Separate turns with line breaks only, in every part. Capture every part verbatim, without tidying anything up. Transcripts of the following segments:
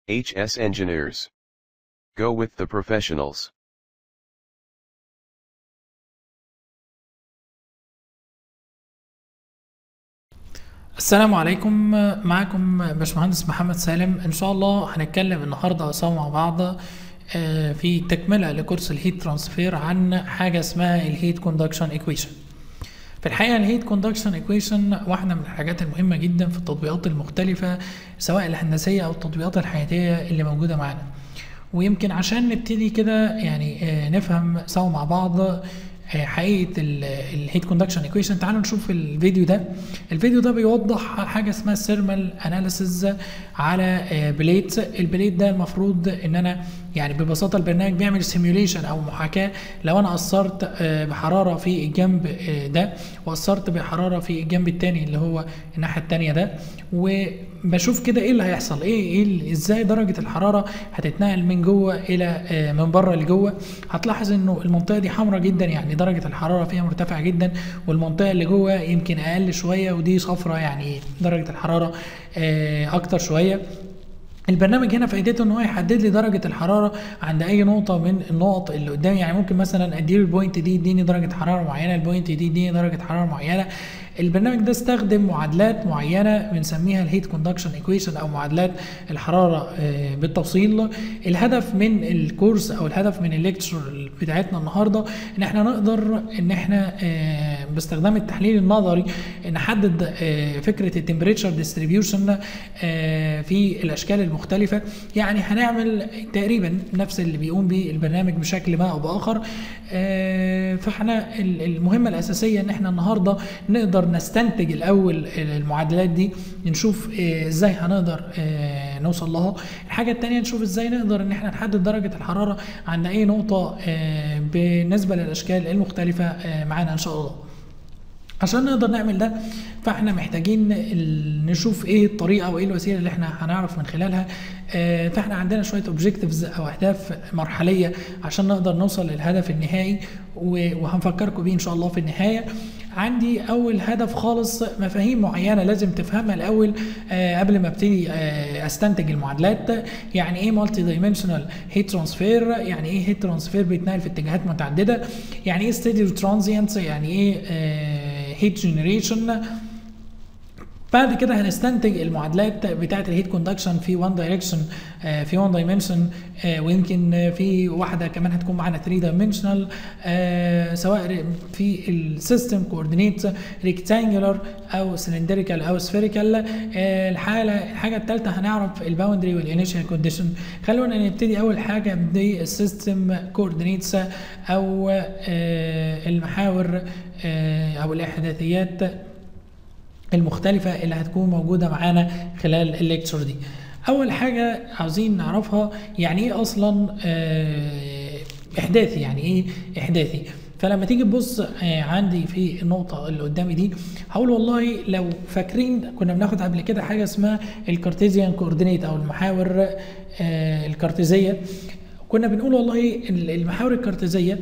H S engineers. Go with the professionals.
السلام عليكم. معكم باشمهندس محمد سالم. ان شاء الله هنتكلم النهارده سوا مع بعض في تكمله لكورس الهيت ترانسفير عن حاجه اسمها الهيت كوندكشن ايكويشن. في الحقيقه الهيت كوندكشن ايكويشن واحده من الحاجات المهمه جدا في التطبيقات المختلفه سواء الهندسيه او التطبيقات الحياتيه اللي موجوده معانا. ويمكن عشان نبتدي كده يعني نفهم سوا مع بعض حقيقه الهيت كوندكشن ايكويشن، تعالوا نشوف الفيديو ده. الفيديو ده بيوضح حاجه اسمها الثيرمال اناليسيز على بليت. البليت ده المفروض ان انا يعني ببساطه البرنامج بيعمل سيميوليشن او محاكاه. لو انا اثرت بحراره في الجنب ده واثرت بحراره في الجنب الثاني اللي هو الناحيه الثانيه ده، وبشوف كده ايه اللي هيحصل، ايه ايه ازاي درجه الحراره هتتنقل من جوه الى من بره لجوه. هتلاحظ انه المنطقه دي حمراء جدا، يعني درجه الحراره فيها مرتفعه جدا، والمنطقه اللي جوه يمكن اقل شويه ودي صفراء يعني درجه الحراره اكتر شويه. البرنامج هنا فائدته ان هو يحدد لي درجه الحراره عند اي نقطه من النقط اللي قدامي. يعني ممكن مثلا اديله البوينت دي يديني درجه حراره معينه، البوينت دي يديني درجه حراره معينه. البرنامج ده استخدم معادلات معينه بنسميها الهيت كوندكشن ايكويشن او معادلات الحراره بالتوصيل. الهدف من الكورس او الهدف من الليكتشر بتاعتنا النهارده ان احنا نقدر ان احنا باستخدام التحليل النظري نحدد فكره التمبريتشر ديستريبيوشن في الاشكال المختلفه. يعني هنعمل تقريبا نفس اللي بيقوم به البرنامج بشكل ما او باخر. فاحنا المهمه الاساسيه ان احنا النهارده نقدر نستنتج الاول المعادلات دي، نشوف ازاي هنقدر نوصل لها. الحاجه الثانيه نشوف ازاي نقدر ان احنا نحدد درجه الحراره عند اي نقطه بالنسبه للاشكال المختلفه معانا ان شاء الله. عشان نقدر نعمل ده فاحنا محتاجين نشوف ايه الطريقه وايه الوسيله اللي احنا هنعرف من خلالها. فاحنا عندنا شويه اوبجكتيفز او اهداف مرحليه عشان نقدر نوصل للهدف النهائي، وهنفكركم بيه ان شاء الله في النهايه. عندي اول هدف خالص مفاهيم معينه لازم تفهمها الاول قبل ما ابتدي استنتج المعادلات. يعني ايه مالتي دايمنشنال هيت ترانسفير؟ يعني ايه هيت ترانسفير بيتنقل في اتجاهات متعدده؟ يعني ايه ستيدي ترانزيانت؟ يعني ايه هيت جنريشن؟ بعد كده هنستنتج المعادلات بتاعه الهيت كوندكشن في وان دايركشن في وان دايمنشن، ويمكن في واحده كمان هتكون معانا ثري دايمنشنال، سواء في السيستم كوردينيت ريكتانجولار او سلندريكال او سفيريكال. الحاله الحاجه الثالثه هنعرف الباوندري والانيشال كونديشن. خلونا نبتدي اول حاجه بالسيستم كوردينيتس او المحاور او الاحداثيات المختلفة اللي هتكون موجودة معانا خلال الليكتشر دي. أول حاجة عاوزين نعرفها يعني إيه أصلا إحداثي. يعني إيه إحداثي؟ فلما تيجي تبص عندي في النقطة اللي قدامي دي هقول والله لو فاكرين كنا بناخد قبل كده حاجة اسمها الكارتيزيان كوردينيت أو المحاور الكارتيزية. كنا بنقول والله المحاور الكارتيزية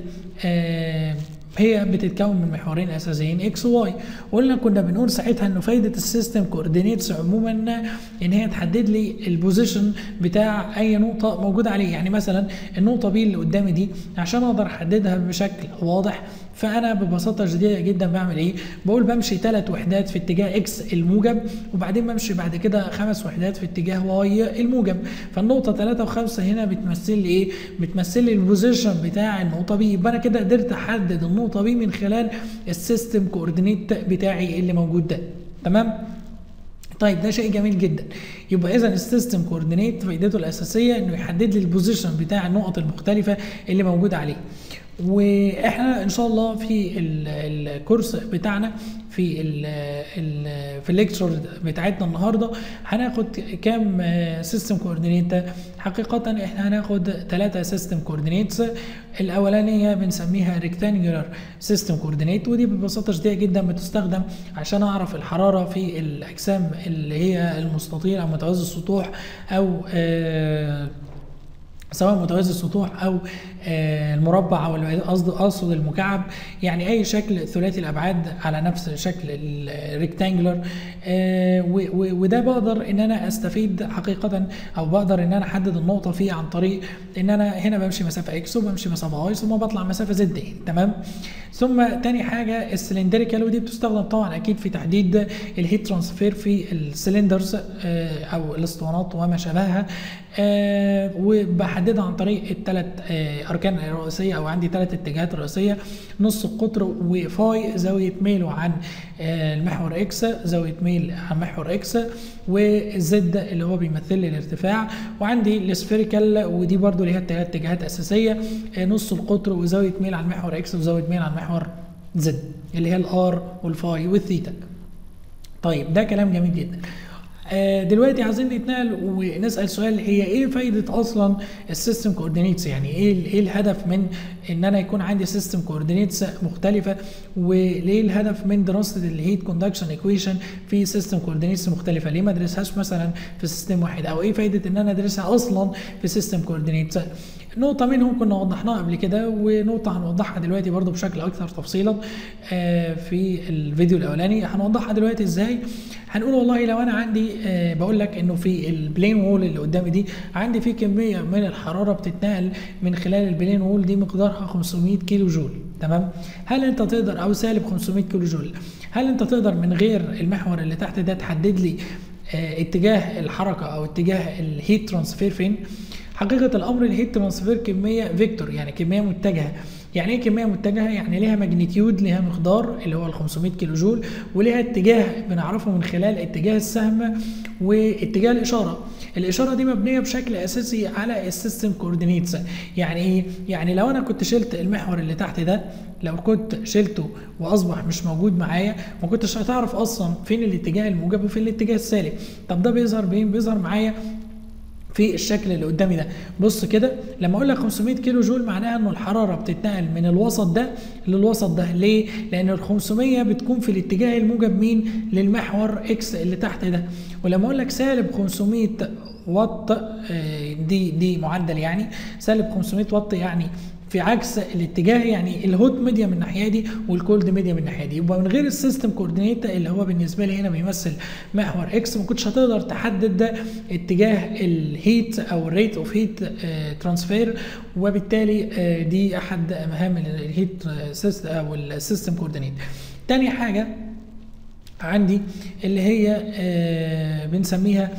هي بتتكون من محورين اساسيين اكس وواي. وقلنا كنا بنقول ساعتها انه فايده السيستم كوردينيتس عموما ان هي تحدد لي البوزيشن بتاع اي نقطه موجوده عليه. يعني مثلا النقطه بي اللي قدامي دي عشان اقدر احددها بشكل واضح فانا ببساطه شديده جدا بعمل ايه؟ بقول بمشي ثلاث وحدات في اتجاه اكس الموجب، وبعدين بمشي بعد كده خمس وحدات في اتجاه واي الموجب. فالنقطه ثلاثة وخمسة هنا بتمثل لي ايه؟ بتمثل لي البوزيشن بتاع النقطه بي. يبقى انا كده قدرت احدد النقطه بي من خلال السيستم كوردينيت بتاعي اللي موجود ده. تمام؟ طيب ده شيء جميل جدا. يبقى اذا السيستم كوردينيت فائدته الاساسيه انه يحدد لي البوزيشن بتاع النقط المختلفه اللي موجوده عليه. واحنا ان شاء الله في الكورس بتاعنا في ال ال في الليكتشر بتاعتنا النهارده هناخد كام سيستم كوردينيت؟ حقيقه احنا هناخد ثلاثه سيستم كوردينيتس. الاولانيه بنسميها ريكتانجولار سيستم كوردينيت، ودي ببساطه شديده جدا بتستخدم عشان اعرف الحراره في الاجسام اللي هي المستطيل او متوازي السطوح او آه سواء متوازي السطوح او آه، المربع او قصد اقصد المكعب، يعني اي شكل ثلاثي الابعاد على نفس شكل الريكتانجلر. وده بقدر ان انا استفيد حقيقه، او بقدر ان انا احدد النقطه فيه عن طريق ان انا هنا بمشي مسافه اكس وبمشي مسافه واي ثم بطلع مسافه زد. تمام. ثم تاني حاجه السلندريكال، ودي بتستخدم طبعا اكيد في تحديد الهيت ترانسفير في السلندرز آه، او الاسطوانات وما شابهها. آه وبحددها عن طريق الثلاث آه اركان الرئيسيه، او عندي ثلاث اتجاهات رئيسيه: نص القطر، وفاي زاويه ميله عن آه المحور اكس، زاويه ميل عن محور اكس، والزد اللي هو بيمثل لي الارتفاع. وعندي السفيريكال، ودي برضو ليها ثلاث اتجاهات اساسيه: آه نص القطر، وزاويه ميل عن محور اكس، وزاويه ميل عن محور زد، اللي هي الار والفاي والثيتا. طيب ده كلام جميل جدا. دلوقتي عايزين نتنقل ونسال سؤال: هي ايه فايده اصلا السيستم كوردينيتس؟ يعني ايه ايه الهدف من ان انا يكون عندي سيستم كوردينيتس مختلفه؟ وليه الهدف من دراسه الهيت كوندكشن ايكويشن في سيستم كوردينيتس مختلفه؟ ليه ما ادرسهاش مثلا في سيستم واحد؟ او ايه فايده ان انا ادرسها اصلا في سيستم كوردينيتس؟ نقطة منهم كنا وضحناها قبل كده، ونقطة هنوضحها دلوقتي برضو بشكل أكثر تفصيلا في الفيديو الأولاني. هنوضحها دلوقتي إزاي؟ هنقول والله لو أنا عندي بقول لك إنه في البلين وول اللي قدامي دي عندي في كمية من الحرارة بتتنقل من خلال البلين وول دي مقدارها خمسمائة كيلو جول. تمام؟ هل أنت تقدر، أو سالب خمسمائة كيلو جول، هل أنت تقدر من غير المحور اللي تحت ده تحدد لي اتجاه الحركة أو اتجاه الهيت ترانسفير فين؟ حقيقة الأمر الهيت ترانسفير كمية فيكتور، يعني كمية متجهة. يعني ايه كمية متجهة؟ يعني ليها ماجنتيود، ليها مقدار اللي هو ال خمسمائة كيلو جول، وليها اتجاه بنعرفه من خلال اتجاه السهم واتجاه الإشارة. الإشارة دي مبنية بشكل أساسي على السيستم كوردينيتس. يعني ايه؟ يعني لو أنا كنت شلت المحور اللي تحت ده، لو كنت شلته واصبح مش موجود معايا، ما كنتش هتعرف اصلا فين الاتجاه الموجب وفين الاتجاه السالب. طب ده بيظهر بين بيظهر معايا في الشكل اللي قدامي ده. بص كده، لما اقول لك خمسمائة كيلو جول معناها انه الحراره بتتنقل من الوسط ده للوسط ده. ليه؟ لان ال خمسمائة بتكون في الاتجاه الموجب مين؟ للمحور اكس اللي تحت ده. ولما اقول لك سالب خمسمائة واط، دي دي معدل، يعني سالب خمسمائة واط يعني في عكس الاتجاه، يعني الهوت ميديا من الناحيه دي والكولد ميديا من الناحيه دي. يبقى من غير السيستم كوردينيت اللي هو بالنسبه لي هنا بيمثل محور اكس، ما كنتش هتقدر تحدد ده اتجاه الهيت او الريت اوف هيت ترانسفير، وبالتالي آه دي احد مهام الهيت سيستم او السيستم كوردينيت. تاني حاجه عندي اللي هي آه بنسميها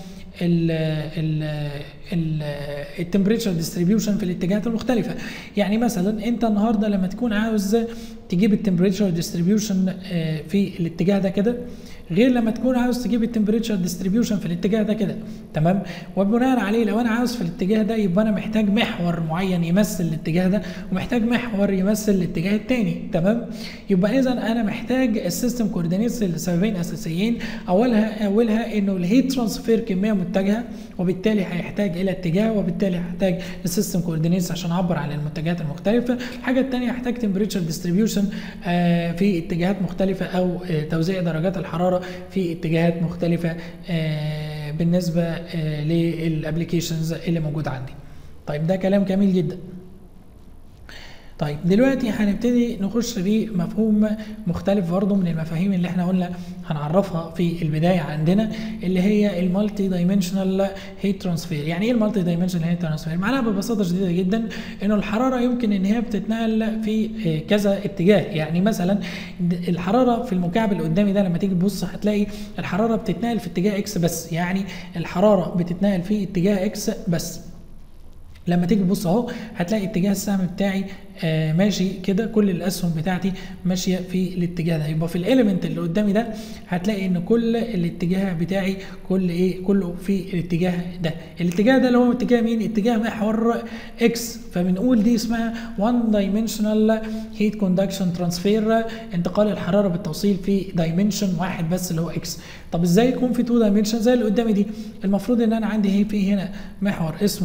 التمبريتشر ديستريبيوشن في الاتجاهات المختلفه. يعني مثلا انت النهارده لما تكون عاوز تجيب التمبريتشر ديستريبيوشن في الاتجاه ده كده، غير لما تكون عاوز تجيب التمبريتشر ديستريبيوشن في الاتجاه ده كده. تمام؟ وبناء عليه لو انا عاوز في الاتجاه ده، يبقى انا محتاج محور معين يمثل الاتجاه ده، ومحتاج محور يمثل الاتجاه الثاني. تمام؟ يبقى اذا انا محتاج السيستم كوردينيتس لسببين اساسيين. اولها اولها انه الهيت ترانسفير كميه متجهه، وبالتالي هيحتاج الى اتجاه، وبالتالي هحتاج السيستم كوردينيتس عشان اعبر عن المتجهات المختلفه. الحاجه الثانيه هحتاج تمبريتشر ديستريبيوشن في اتجاهات مختلفه، او توزيع درجات الحراره في اتجاهات مختلفة آه بالنسبة آه للابليكيشنز اللي موجودة عندي. طيب ده كلام جميل جدا. طيب دلوقتي هنبتدي نخش في مفهوم مختلف برضه من المفاهيم اللي احنا قلنا هنعرفها في البدايه عندنا، اللي هي المالتي دايمنشنال هيت ترانسفير. يعني ايه المالتي دايمنشنال هيت ترانسفير؟ معناها ببساطه شديده جدا انه الحراره يمكن ان هي بتتنقل في كذا اتجاه. يعني مثلا الحراره في المكعب اللي قدامي ده لما تيجي تبص هتلاقي الحراره بتتنقل في اتجاه اكس بس، يعني الحراره بتتنقل في اتجاه اكس بس. لما تيجي تبص اهو هتلاقي اتجاه السهم بتاعي آه ماشي كده، كل الاسهم بتاعتي ماشيه في الاتجاه ده. يبقى في الاليمنت اللي قدامي ده هتلاقي ان كل الاتجاه بتاعي كل ايه كله في الاتجاه ده. الاتجاه ده اللي هو اتجاه مين؟ اتجاه محور اكس. فبنقول دي اسمها وان دايمنشنال هيت كوندكشن ترانسفير، انتقال الحراره بالتوصيل في دايمنشن واحد بس اللي هو اكس. طب ازاي يكون في تو دايمنشن زي اللي قدامي دي؟ المفروض ان انا عندي في هنا محور اسمه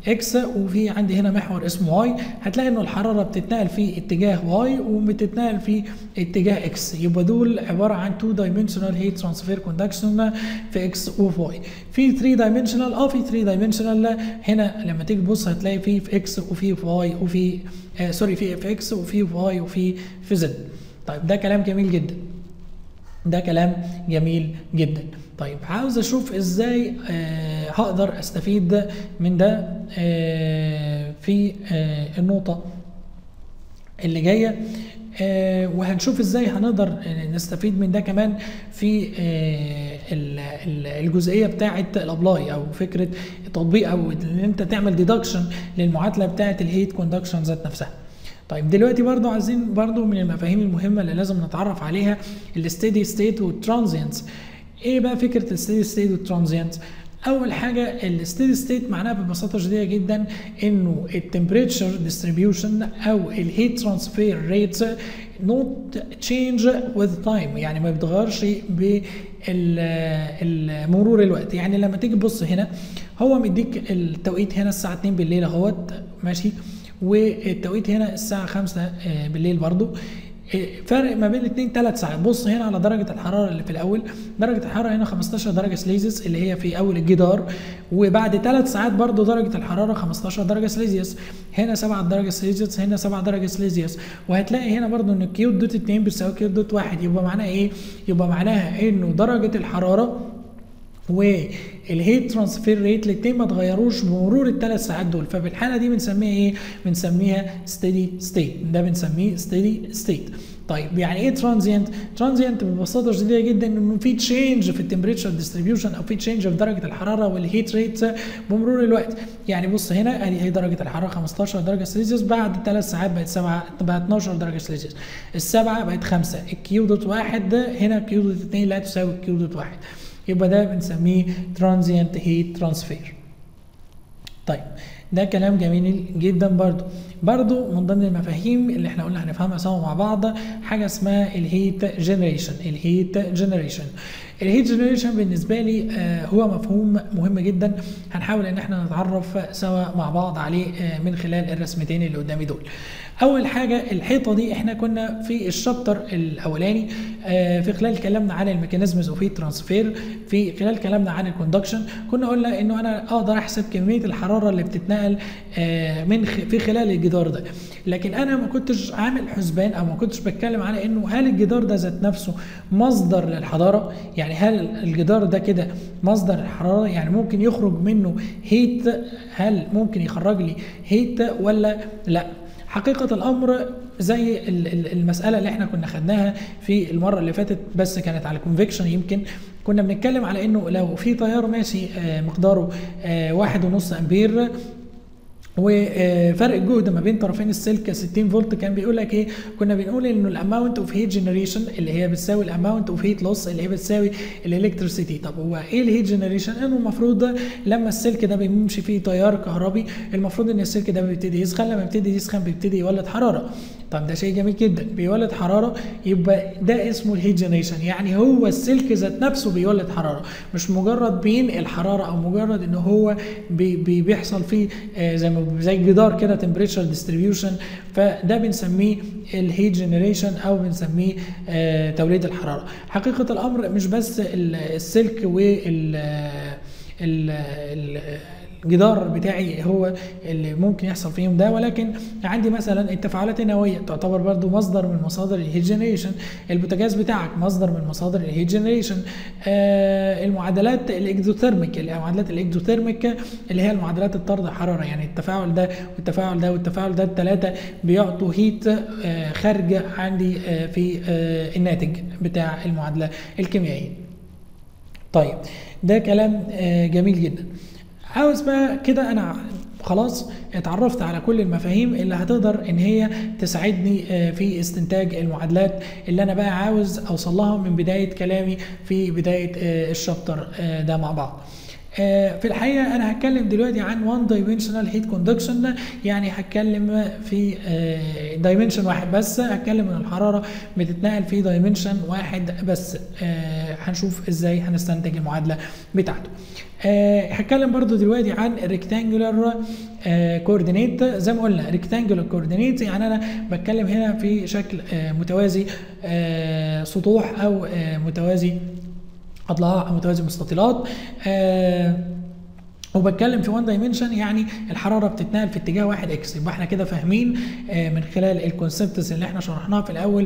اكس وفي عندي هنا محور اسمه واي، هتلاقي انه الحراره بتتنقل في اتجاه واي وبتتنقل في اتجاه اكس، يبقى دول عباره عن تو دايمنشنال هيت ترانسفير كوندكشن في اكس وفي واي. في ثري دايمنشنال اه في ثري دايمنشنال هنا لما تيجي تبص هتلاقي في في اكس وفي في واي وفي آه سوري في في اكس وفي في واي وفي في زد. طيب ده كلام جميل جدا، ده كلام جميل جدا. طيب عاوز اشوف ازاي آه هقدر استفيد من ده آه في آه النقطة اللي جاية، آه وهنشوف ازاي هنقدر نستفيد من ده كمان في آه الجزئية بتاعة الابلاي او فكرة التطبيق، او ان انت تعمل ديدكشن للمعادلة بتاعة الهيت كوندكشن ذات نفسها. طيب دلوقتي برضو عايزين برضو من المفاهيم المهمة اللي لازم نتعرف عليها الستيدي ستيت والترانزيانس. ايه بقى فكرة الستيدي ستيت والترانزيانس؟ اول حاجة الستيدي ستيت معناها ببساطة شديدة جدا انه التمبريتشر ديستريبيوشن او الهيت ترانسفير ريت نوت تشينج وذ تايم، يعني ما بيتغيرش بمرور الوقت. يعني لما تيجي تبص هنا هو مديك التوقيت هنا الساعة اتنين بالليل اهوت ماشي، والتوقيت هنا الساعة خمسة بالليل برضو، فرق ما بين الاثنين ثلاث ساعات. بص هنا على درجة الحرارة اللي في الأول، درجة الحرارة هنا خمستاشر درجة سليزيوس اللي هي في أول الجدار، وبعد ثلاث ساعات برضو درجة الحرارة خمستاشر درجة سليزيوس، هنا سبعة درجة سليزيوس، هنا سبعة درجة سليزيوس. وهتلاقي هنا برضو إن كيو دوت اتنين بتساوي كيو دوت واحد، يبقى معناها إيه؟ يبقى معناها إنه درجة الحرارة والهيت ترانسفير ريت الاثنين ما اتغيروش بمرور الثلاث ساعات دول، فبالحاله دي بنسميها ايه؟ بنسميها ستيدي ستيت، ده بنسميه ستيدي ستيت. طيب يعني ايه ترانزيانت؟ ترانزيانت ببساطه شديده جدا انه في تشينج في التمبريتشر ديستريبيوشن او في تشينج في درجه الحراره والهيت ريت بمرور الوقت. يعني بص هنا ادي هي درجه الحراره خمستاشر درجه سلسيوس، بعد ثلاث ساعات بقت سبعة، بقت اتناشر درجه سلسيوس، السبعه بقت خمسة، الكيو دوت واحد هنا كيو دوت اتنين لا تساوي كيو دوت واحد، يبقى ده بنسميه ترانزيانت هيت ترانسفير. طيب ده كلام جميل جدا. برضو برضو من ضمن المفاهيم اللي احنا قلنا هنفهمها سوا مع بعض حاجه اسمها الهيت جنريشن. الهيت جنريشن الهيت جنريشن بالنسبه لي آه هو مفهوم مهم جدا، هنحاول ان احنا نتعرف سوا مع بعض عليه آه من خلال الرسمتين اللي قدامي دول. اول حاجه الحيطه دي احنا كنا في الشابتر الاولاني آه في خلال كلامنا عن الميكانيزمز اوف هيت ترانسفير، في خلال كلامنا عن الكوندكشن كنا قلنا انه انا اقدر احسب كميه الحراره اللي بتتنقل آه من في خلال الجدار ده، لكن انا ما كنتش عامل حسبان او ما كنتش بتكلم على انه هل الجدار ده ذات نفسه مصدر للحراره، يعني هل الجدار ده كده مصدر الحراره، يعني ممكن يخرج منه هيت، هل ممكن يخرج لي هيت ولا لا؟ حقيقة الأمر زي المسألة اللي احنا كنا خدناها في المرة اللي فاتت بس كانت على كونفكشن، يمكن كنا بنتكلم على انه لو في تيار ماشي مقداره واحد ونص امبير وفرق الجهد ما بين طرفين السلك ستين فولت، كان بيقول لك ايه؟ كنا بنقول انه الاماونت اوف هيت جنريشن اللي هي بتساوي الاماونت اوف هيت لوس اللي هي بتساوي الالكتريسيتي. طب هو ايه الهيت جنريشن؟ انه المفروض لما السلك ده بيمشي فيه تيار كهربي المفروض ان السلك ده بيبتدي يسخن، لما بيبتدي يسخن بيبتدي يولد حراره. طب ده شيء جميل جدا، بيولد حراره، يبقى ده اسمه الهيت جنريشن، يعني هو السلك ذات نفسه بيولد حراره، مش مجرد بينقل حراره او مجرد ان هو بي بي بيحصل فيه آه زي ما زي الجدار كده تمبريتشر ديستريبيوشن، فده بنسميه الهيت جنريشن او بنسميه آه توليد الحراره. حقيقه الامر مش بس السلك وال الجدار بتاعي هو اللي ممكن يحصل فيهم ده، ولكن عندي مثلا التفاعلات النوويه تعتبر برضو مصدر من مصادر الهيت جنريشن، البوتاجاز بتاعك مصدر من مصادر الهيت جنريشن، آه المعادلات الاكزوثيرميك، المعادلات الاكزوثيرميك اللي هي المعادلات الطرد حراره، يعني التفاعل ده والتفاعل ده والتفاعل ده الثلاثه بيعطوا هيت آه خارجه عندي آه في آه الناتج بتاع المعادله الكيميائيه. طيب ده كلام آه جميل جدا. عاوز بقى كده انا خلاص اتعرفت على كل المفاهيم اللي هتقدر ان هي تساعدني في استنتاج المعادلات اللي انا بقى عاوز اوصل لها من بدايه كلامي في بدايه الشابتر ده مع بعض. آه في الحقيقه انا هتكلم دلوقتي عن وان دايمنشنال هيت كوندكشن، يعني هتكلم في دايمنشن آه واحد بس، هتكلم ان الحراره بتتنقل في دايمنشن واحد بس. آه هنشوف ازاي هنستنتج المعادله بتاعته. آه هتكلم برضو دلوقتي عن الريكتانجولار آه كوردينيت. زي ما قلنا ريكتانجولار كوردينيت يعني انا بتكلم هنا في شكل آه متوازي آه سطوح او آه متوازي اضلاع او متوازي مستطيلات. آه وبتكلم في وان دايمنشن يعني الحراره بتتنقل في اتجاه واحد اكس. يبقى احنا كده فاهمين آه من خلال الكونسبتس اللي احنا شرحناها في الاول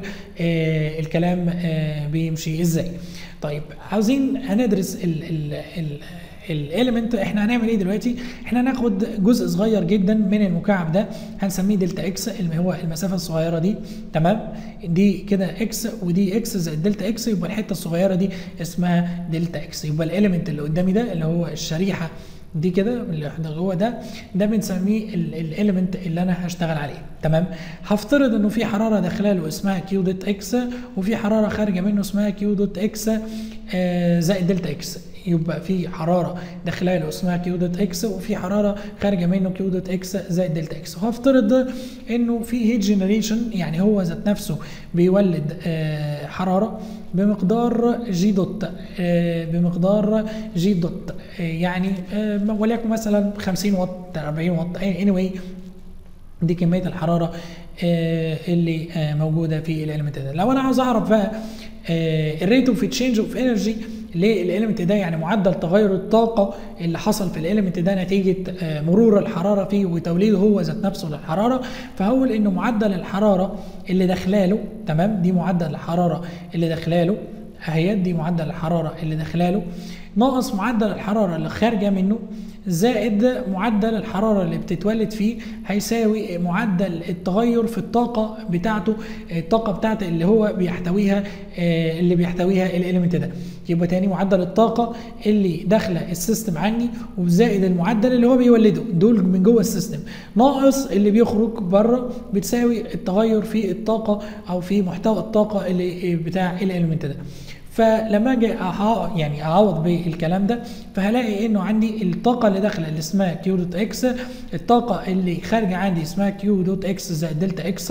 آه الكلام آه بيمشي ازاي. طيب عاوزين هندرس ال ال ال الاليمنت. احنا هنعمل ايه دلوقتي؟ احنا هناخد جزء صغير جدا من المكعب ده هنسميه دلتا اكس اللي هو المسافه الصغيره دي، تمام؟ دي كده اكس ودي اكس زائد دلتا اكس، يبقى الحته الصغيره دي اسمها دلتا اكس. يبقى الاليمنت اللي قدامي ده اللي هو الشريحه دي كده اللي هو ده ده بنسميه الاليمنت اللي انا هشتغل عليه، تمام؟ هفترض انه في حراره داخله له اسمها كيو دوت اكس وفي حراره خارجه منه اسمها كيو دوت اكس آه زائد دلتا اكس. يبقى في حراره داخله له اسمها كيو دوت اكس وفي حراره خارجه منه كيو دوت اكس زائد دلتا اكس. وهفترض انه في هيت جنريشن، يعني هو ذات نفسه بيولد آه حراره بمقدار جي دوت آه بمقدار جي دوت آه يعني آه وليكن مثلا خمسين واط أربعين واط anyway دي كميه الحراره آه اللي آه موجوده في الاليمنت ده. لو انا عاوز اعرف بقى آه الريت اوف تشينج اوف انرجي للاليمنت ده، يعني معدل تغير الطاقه اللي حصل في الاليمنت ده نتيجه آه مرور الحراره فيه وتوليده هو ذات نفسه للحراره، فهقول انه معدل الحراره اللي داخلاله، تمام؟ دي معدل الحراره اللي داخلاله اهي، دي معدل الحراره اللي داخلاله ناقص معدل الحراره اللي خارجه منه زائد معدل الحراره اللي بتتولد فيه هيساوي معدل التغير في الطاقه بتاعته، الطاقه بتاعته اللي هو بيحتويها اللي بيحتويها الاليمنت ده. يبقى تاني معدل الطاقه اللي داخله السيستم عني وزائد المعدل اللي هو بيولده، دول من جوه السيستم، ناقص اللي بيخرج بره بتساوي التغير في الطاقه او في محتوى الطاقه اللي بتاع الاليمنت ده. فلما اجي يعني اعوض بالكلام ده فهلاقي انه عندي الطاقه اللي داخله اللي اسمها كيو دوت اكس، الطاقه اللي خارجه عندي اسمها كيو دوت اكس زائد دلتا اكس،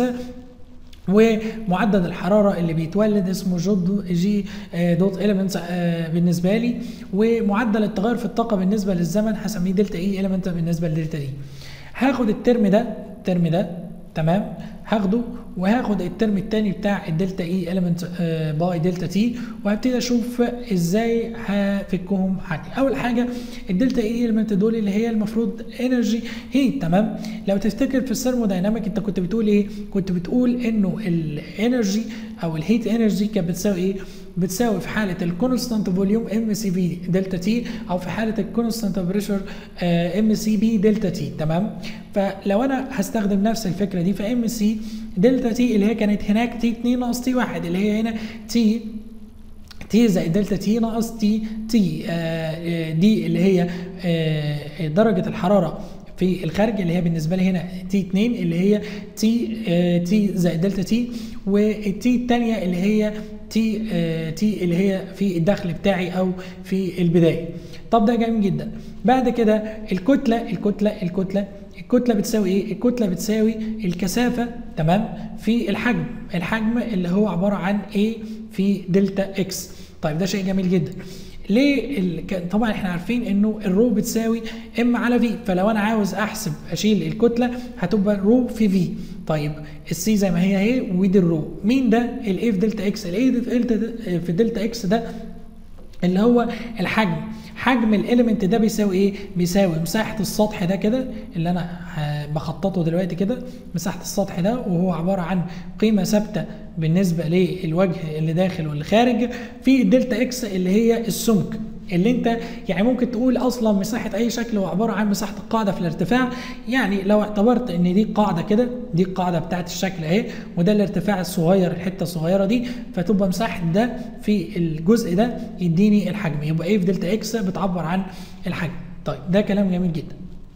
ومعدل الحراره اللي بيتولد اسمه جود جي دوت اليمنتس بالنسبه لي، ومعدل التغير في الطاقه بالنسبه للزمن هسميه دلتا اي اليمنت بالنسبه لدلتا دي. هاخد الترم ده الترم ده تمام، هاخده وهاخد الترم الثاني بتاع الدلتا اي اليمنت باي دلتا تي وهبتدي اشوف ازاي هفكهم عندي. اول حاجه الدلتا اي اليمنت دول اللي هي المفروض انرجي هيت، تمام؟ لو تفتكر في الثيرمودايناميك انت كنت بتقول ايه؟ كنت بتقول انه الانرجي او الهيت انرجي كانت بتساوي ايه؟ بتساوي في حاله الكونستانت فوليوم ام سي في دلتا تي او في حاله الكونستانت بريشر ام سي بي دلتا تي، تمام؟ فلو انا هستخدم نفس الفكره دي فام سي دلتا تي اللي هي كانت هناك تي اتنين ناقص تي واحد اللي هي هنا تي تي زائد دلتا تي ناقص تي تي آه دي اللي هي آه درجه الحراره في الخارج اللي هي بالنسبه لي هنا تي اتنين اللي هي تي آه تي زائد دلتا تي، والتي الثانيه اللي هي تي آه تي اللي هي في الدخل بتاعي او في البدايه. طب ده جميل جدا. بعد كده الكتله الكتله الكتله الكتله بتساوي ايه؟ الكتله بتساوي الكثافه، تمام؟ في الحجم، الحجم اللي هو عباره عن A في دلتا اكس. طيب ده شيء جميل جدا. ليه ال... طبعا احنا عارفين انه الرو بتساوي ام على في، فلو انا عاوز احسب اشيل الكتله هتبقى رو في في. طيب السي زي ما هي اهي ودي الرو. مين ده؟ الاي في دلتا اكس. الاي في دلتا اكس ده اللي هو الحجم. حجم الاليمنت ده بيساوي ايه؟ بيساوي مساحه السطح ده كده اللي انا بخططه دلوقتي كده، مساحه السطح ده وهو عباره عن قيمه ثابته بالنسبه للوجه اللي داخل واللي خارج في الدلتا اكس اللي هي السمك، اللي انت يعني ممكن تقول اصلا مساحه اي شكل هو عباره عن مساحه القاعده في الارتفاع. يعني لو اعتبرت ان دي قاعده كده، دي القاعده بتاعت الشكل اهي وده الارتفاع الصغير الحته الصغيره دي، فتبقى مساحه ده في الجزء ده يديني الحجم. يبقى ايه في دلتا اكس بتعبر عن الحجم. طيب ده كلام جميل جدا.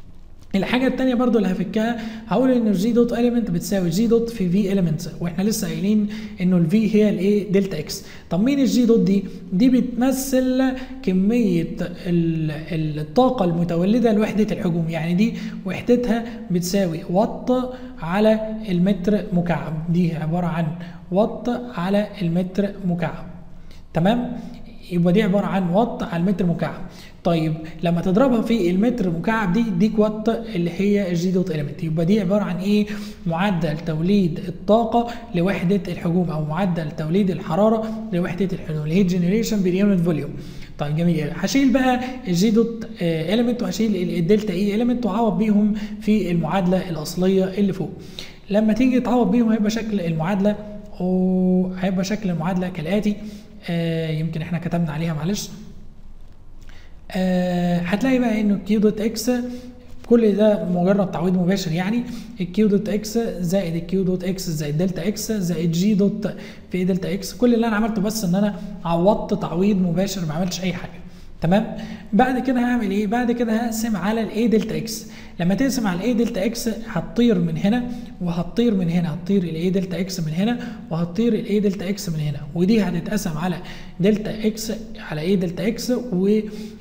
الحاجة التانية برضو اللي هفكها، هقول ان الجي دوت اليمنت بتساوي جي دوت في في اليمنت، واحنا لسه قايلين انه الفي هي الايه دلتا اكس. طب مين الجي دوت دي؟ دي بتمثل كمية الطاقة المتولدة لوحدة الحجوم، يعني دي وحدتها بتساوي وات على المتر مكعب، دي عبارة عن وات على المتر مكعب. تمام؟ يبقى دي عبارة عن وات على المتر مكعب. طيب لما تضربها في المتر مكعب دي ديك وات اللي هي الجي دوت اليمنت، يبقى دي عباره عن ايه؟ معدل توليد الطاقه لوحده الحجوم، او معدل توليد الحراره لوحده الحجوم، الهيت جنريشن بير يونت فوليوم. طيب جميل. هشيل بقى الجي دوت اليمنت وهشيل الدلتا اي اليمنت واعوض بيهم في المعادله الاصليه اللي فوق. لما تيجي تعوض بيهم هيبقى شكل المعادله وهيبقى شكل المعادله كالاتي. آه يمكن احنا كتبنا عليها معلش. آه هتلاقي بقى انه كيو دوت اكس كل ده مجرد تعويض مباشر، يعني الكيو دوت اكس زائد الكيو دوت اكس زائد دلتا اكس زائد جي دوت في دلتا اكس. كل اللي انا عملته بس ان انا عوضت تعويض مباشر، ما عملتش اي حاجه. تمام؟ بعد كده هعمل ايه؟ بعد كده هقسم على الاي دلتا اكس. لما تقسم على الاي دلتا اكس هتطير من هنا وهتطير من هنا، هتطير الاي دلتا اكس من هنا وهتطير الاي دلتا اكس من هنا، ودي هتتقسم على دلتا اكس على اي دلتا اكس، و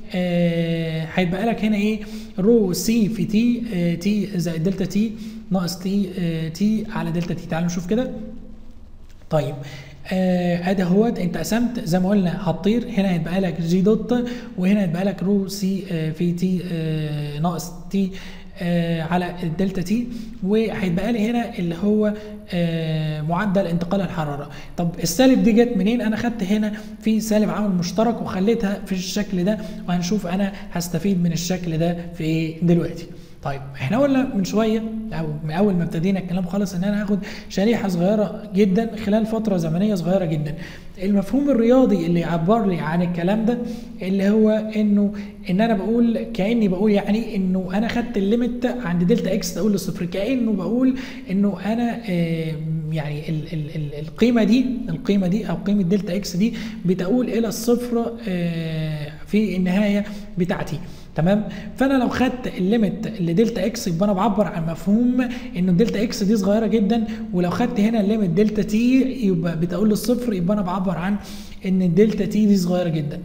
آه هيبقى لك هنا ايه؟ رو سي في تي آه تي زائد دلتا تي ناقص تي آه تي على دلتا تي. تعالوا نشوف كده. طيب آه ادي اهوت انت قسمت زي ما قلنا، هتطير هنا هيتبقى لك جي دوت، وهنا هيتبقى لك رو سي آه في تي آه ناقص تي آه على الدلتا تي، وهيتبقى لي هنا اللي هو آه معدل انتقال الحراره. طب السالب دي جت منين؟ انا خدت هنا في سالب عامل مشترك وخليتها في الشكل ده، وهنشوف انا هستفيد من الشكل ده في ايه دلوقتي. طيب احنا قلنا من شويه او من اول ما ابتدينا الكلام خالص ان انا هاخد شريحه صغيره جدا خلال فتره زمنيه صغيره جدا. المفهوم الرياضي اللي يعبر لي عن الكلام ده اللي هو انه ان انا بقول كاني بقول يعني انه انا خدت الليميت عند دلتا اكس تقول لصفر، كانه بقول انه انا آه يعني ال ال ال القيمه دي القيمه دي او قيمه دلتا اكس دي بتقول الى الصفر آه في النهايه بتاعتي. تمام؟ فانا لو خدت الليميت لدلتا اكس يبقى انا بعبر عن مفهوم انه الدلتا اكس دي صغيره جدا، ولو خدت هنا الليميت دلتا تي يبقى بتقول للصفر، يبقى انا بعبر عن ان الدلتا تي دي صغيره جدا.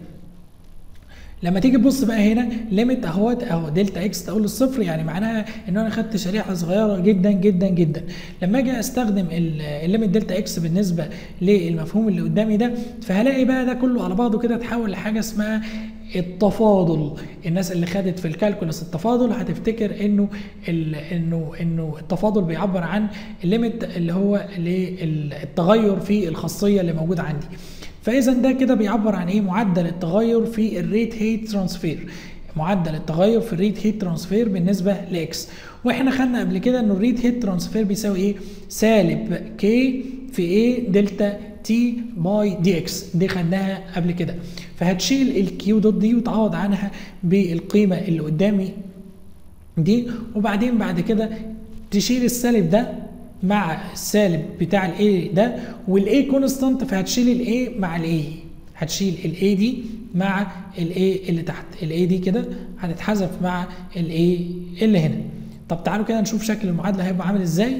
لما تيجي تبص بقى هنا ليميت اهوت اهو دلتا اكس تقول للصفر، يعني معناها ان انا خدت شريحه صغيره جدا جدا جدا. لما اجي استخدم الليميت دلتا اكس بالنسبه للمفهوم اللي قدامي ده، فهلاقي بقى ده كله على بعضه كده اتحول لحاجه اسمها التفاضل. الناس اللي خدت في الكالكولس التفاضل هتفتكر انه انه انه التفاضل بيعبر عن الليميت اللي هو للتغير في الخاصيه اللي موجوده عندي. فاذا ده كده بيعبر عن ايه؟ معدل التغير في الريت هيت ترانسفير، معدل التغير في الريت هيت ترانسفير بالنسبه لاكس. واحنا خدنا قبل كده انه الريت هيت ترانسفير بيساوي ايه؟ سالب كي في ايه دلتا تي باي دي اكس، دي خدناها قبل كده. فهتشيل الكيو دوت دي وتعوض عنها بالقيمه اللي قدامي دي، وبعدين بعد كده تشيل السالب ده مع السالب بتاع الاي ده، والاي كونستانت فهتشيل الاي مع الاي، هتشيل الاي دي مع الاي اللي تحت، الاي دي كده هتتحذف مع الاي اللي هنا. طب تعالوا كده نشوف شكل المعادله هيبقى عامل ازاي.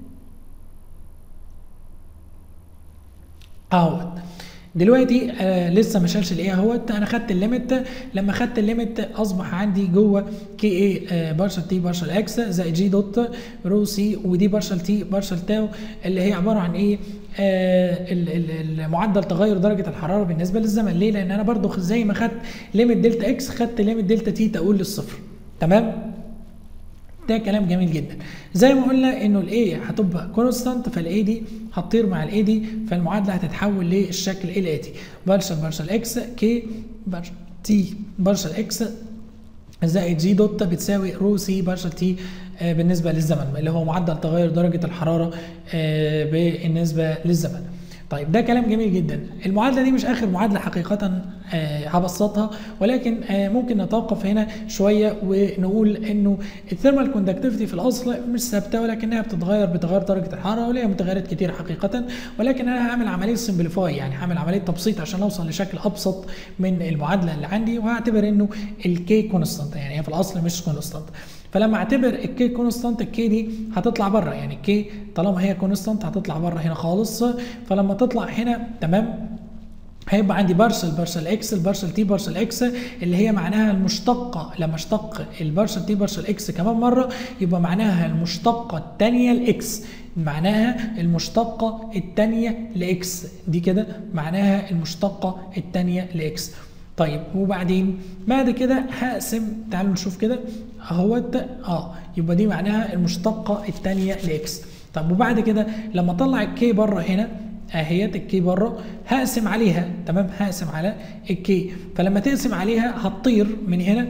اهوت دلوقتي آه لسه ما شالش الايه اهوت، انا خدت الليميت. لما خدت الليميت اصبح عندي جوه كي اي آه بارشل تي بارشل اكس زائد جي دوت رو سي، ودي بارشل تي بارشل تاو اللي هي عباره عن ايه؟ آه المعدل تغير درجه الحراره بالنسبه للزمن. ليه؟ لان انا برضو زي ما خدت ليميت دلتا اكس خدت ليميت دلتا تي تقول للصفر. تمام؟ ده كلام جميل جدا. زي ما قلنا انه الاي هتبقى كونستانت، فالاي دي هتطير مع الاي دي، فالمعادله هتتحول للشكل الاتي: بارشل بارشل اكس كي بارشل تي بارشل اكس زائد جي دوت بتساوي رو سي بارشل تي آه بالنسبه للزمن، اللي هو معدل تغير درجه الحراره آه بالنسبه للزمن. طيب ده كلام جميل جدا. المعادله دي مش اخر معادله حقيقه آه هبسطها، ولكن آه ممكن نتوقف هنا شويه ونقول انه الثيرمال كوندكتيفيتي في الاصل مش ثابته، ولكنها بتتغير بتغير درجه الحراره، وليها متغيرات كتير حقيقه. ولكن انا هعمل عمليه سمبليفاي، يعني هعمل عمليه تبسيط عشان اوصل لشكل ابسط من المعادله اللي عندي، وهعتبر انه الكي كونستانت، يعني هي في الاصل مش كونستانت. فلما اعتبر الكي كونستانت، الكي دي هتطلع بره، يعني الكي طالما هي كونستانت هتطلع بره هنا خالص. فلما تطلع هنا تمام هيبقى عندي بارشل بارشل اكس البارشل تي بارشل اكس، اللي هي معناها المشتقه، لما اشتق البارشل تي بارشل اكس كمان مره يبقى معناها المشتقه الثانيه لاكس، معناها المشتقه الثانيه لاكس، دي كده معناها المشتقه الثانيه لاكس. طيب وبعدين بعد كده هقسم، تعالوا نشوف كده اهوت، اه يبقى دي معناها المشتقه الثانيه لاكس. طب وبعد كده لما اطلع الكي بره هنا اهيت الكي بره، هقسم عليها تمام، هقسم على الكي، فلما تقسم عليها هتطير من هنا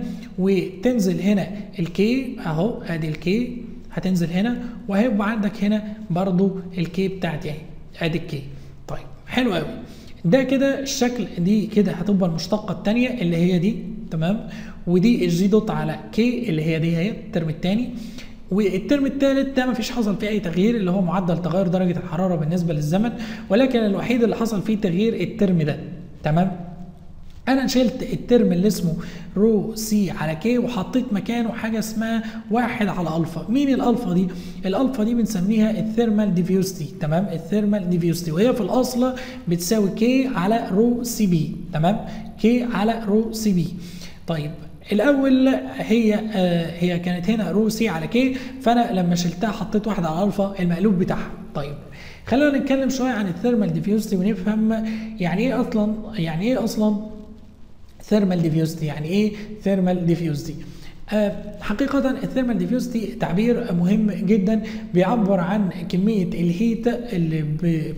وتنزل هنا الكي اهو، ادي الكي هتنزل هنا، وهيبقى عندك هنا برضو الكي بتاعتي اهي، ادي الكي. طيب حلو قوي، ده كده الشكل، دي كده هتبقى المشتقه الثانيه اللي هي دي تمام، ودي الجي دوت على كي اللي هي دي اهي الترم الثاني. والترم الثالث ده مفيش حصل فيه اي تغيير، اللي هو معدل تغير درجه الحراره بالنسبه للزمن، ولكن الوحيد اللي حصل فيه تغيير الترم ده تمام. انا شلت الترم اللي اسمه رو سي على كي وحطيت مكانه حاجه اسمها واحد على الفا. مين الالفا دي؟ الالفا دي بنسميها الثيرمال ديفيوستي تمام، الثيرمال ديفيوستي، وهي في الاصل بتساوي كي على رو سي بي تمام، كي على رو سي بي. طيب الاول هي آه هي كانت هنا رو سي على كي، فانا لما شلتها حطيت واحد على الفا المقلوب بتاعها. طيب خلينا نتكلم شويه عن الثيرمال ديفيوستي ونفهم يعني ايه اصلا، يعني ايه اصلا ثيرمال ديفيوستي، يعني ايه ثيرمال ديفيوستي. أه حقيقة الثيرمال ديفيوستي تعبير مهم جدا، بيعبر عن كمية الهيت اللي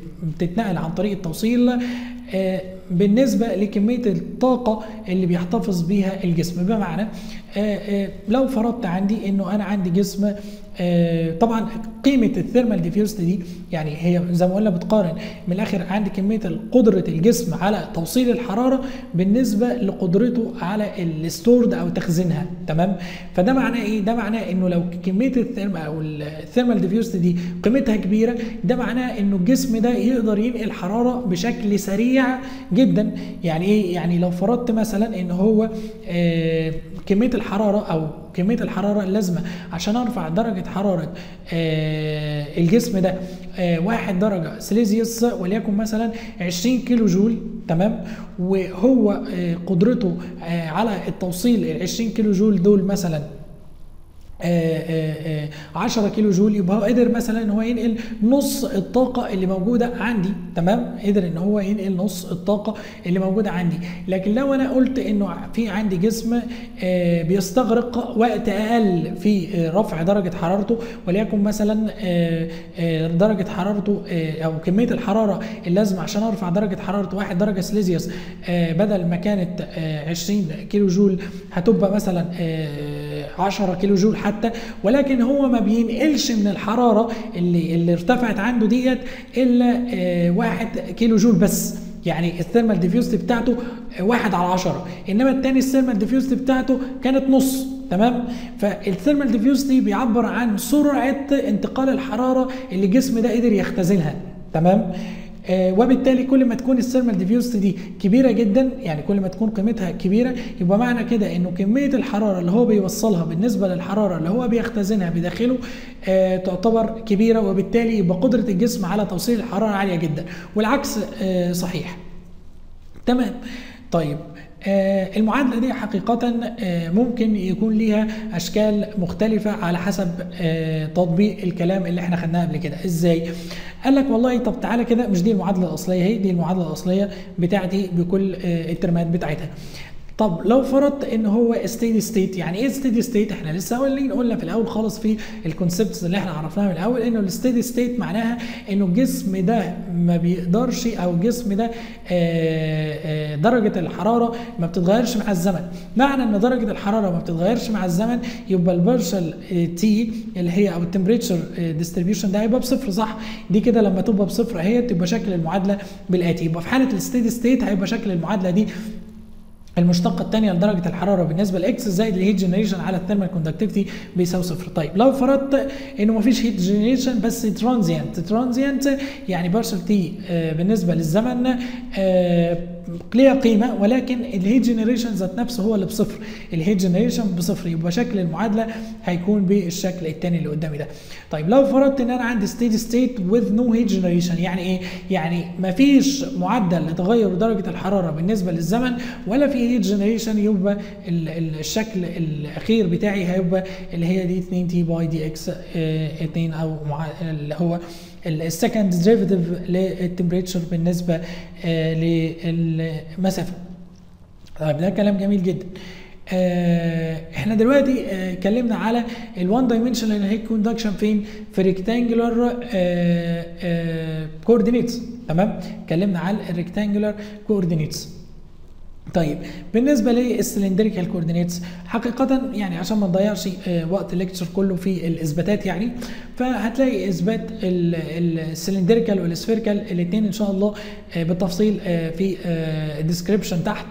بتتنقل عن طريق التوصيل أه بالنسبة لكمية الطاقة اللي بيحتفظ بيها الجسم. بمعنى أه أه لو فرضت عندي انه انا عندي جسم، آه طبعا قيمه الثيرمال ديفيوستي دي يعني هي زي ما قلنا بتقارن من الاخر عندي كميه قدره الجسم على توصيل الحراره بالنسبه لقدرته على الستورد او تخزينها تمام. فده معناه ايه؟ ده معناه انه لو كميه الثيرمال او الثيرمال ديفيوستي دي قيمتها كبيره، ده معناه انه الجسم ده يقدر ينقل حراره بشكل سريع جدا. يعني ايه؟ يعني لو فرضت مثلا ان هو آه كميه الحراره او كميه الحراره اللازمه عشان ارفع درجه حراره آه الجسم ده آه واحد درجه سيليزيوس وليكن مثلا عشرين كيلو جول تمام، وهو آه قدرته آه على التوصيل ال عشرين كيلو جول دول مثلا آآ آآ عشرة كيلو جول، يبقى هو قدر مثلا ان هو ينقل نص الطاقه اللي موجوده عندي تمام، قدر ان هو ينقل نص الطاقه اللي موجوده عندي. لكن لو انا قلت انه في عندي جسم بيستغرق وقت اقل في رفع درجه حرارته، وليكن مثلا درجه حرارته او كميه الحراره اللازمه عشان ارفع درجه حرارته واحد درجه سيليزيوس بدل ما كانت عشرين كيلو جول هتبقى مثلا عشرة كيلو جول حتى، ولكن هو ما بينقلش من الحراره اللي اللي ارتفعت عنده ديت الا واحد كيلو جول بس. يعني الثيرمال ديفيوستي بتاعته واحد على عشرة، انما الثاني الثيرمال ديفيوستي بتاعته كانت نص تمام. فالثيرمال ديفيوستي بيعبر عن سرعه انتقال الحراره اللي الجسم ده قدر يختزلها تمام. آه وبالتالي كل ما تكون الثيرمال ديفيوستي دي كبيره جدا، يعني كل ما تكون قيمتها كبيره، يبقى معنى كده انه كميه الحراره اللي هو بيوصلها بالنسبه للحراره اللي هو بيختزنها بداخله آه تعتبر كبيره، وبالتالي يبقى قدره الجسم على توصيل الحراره عاليه جدا، والعكس آه صحيح تمام. طيب آه المعادلة دي حقيقة آه ممكن يكون ليها أشكال مختلفة على حسب آه تطبيق الكلام اللي احنا خدناه قبل كده. ازاي؟ قال لك والله طب تعالى كده، مش دي المعادلة الأصلية، هي دي المعادلة الأصلية بتاعتي بكل آه الترمات بتاعتها. طب لو فرضت ان هو ستيدي ستيت، يعني ايه ستيدي ستيت؟ احنا لسه قايلين قلنا في الاول خالص في الكونسبتس اللي احنا عرفناها من الاول انه الستيدي ستيت معناها انه الجسم ده ما بيقدرش، او الجسم ده آآ آآ درجه الحراره ما بتتغيرش مع الزمن. معنى ان درجه الحراره ما بتتغيرش مع الزمن يبقى البارشل تي اللي هي او التمبريتشر ديستريبيوشن ده هيبقى بصفر صح؟ دي كده لما تبقى بصفر اهي تبقى شكل المعادله بالاتي. يبقى في حاله الستيدي ستيت هيبقى شكل المعادله دي المشتقه الثانيه لدرجه الحراره بالنسبه لاكس زائد الهيت جنريشن على الثيرمال كوندكتيفيتي بيساوي صفر. طيب لو فرضت انه ما فيش هيت جنريشن بس ترانزيانت، ترانزيانت يعني بارشل تي آه بالنسبه للزمن آه ليها قيمه، ولكن الهيت جنريشن ذات نفسه هو اللي بصفر، الهيت جنريشن بصفر، يبقى شكل المعادله هيكون بالشكل الثاني اللي قدامي ده. طيب لو فرضت ان انا عندي ستيدي ستيت وذ نو هيت جنريشن، يعني ايه؟ يعني ما فيش معدل لتغير درجه الحراره بالنسبه للزمن ولا في هيت جنريشن، يبقى الشكل الاخير بتاعي هيبقى اللي هي دي اتنين تي باي دي اكس اتنين، او اللي هو السكند ديريفيتيف للتمبريتشر بالنسبه آه للمسافه. طيب ده كلام جميل جدا. آه احنا دلوقتي اتكلمنا آه على الوان دايمنشنال هيت كوندكشن فين؟ في ريكتانجولار كوردينيتس، تمام؟ اتكلمنا على الريكتانجولار كوردينيتس. طيب بالنسبه للسلندريكال كوردينيتس حقيقه يعني عشان ما نضيعش وقت الليكتشر كله في الاثباتات يعني، فهتلاقي اثبات السلندريكال والسفيريكال الاثنين ان شاء الله بالتفصيل في الديسكربشن تحت،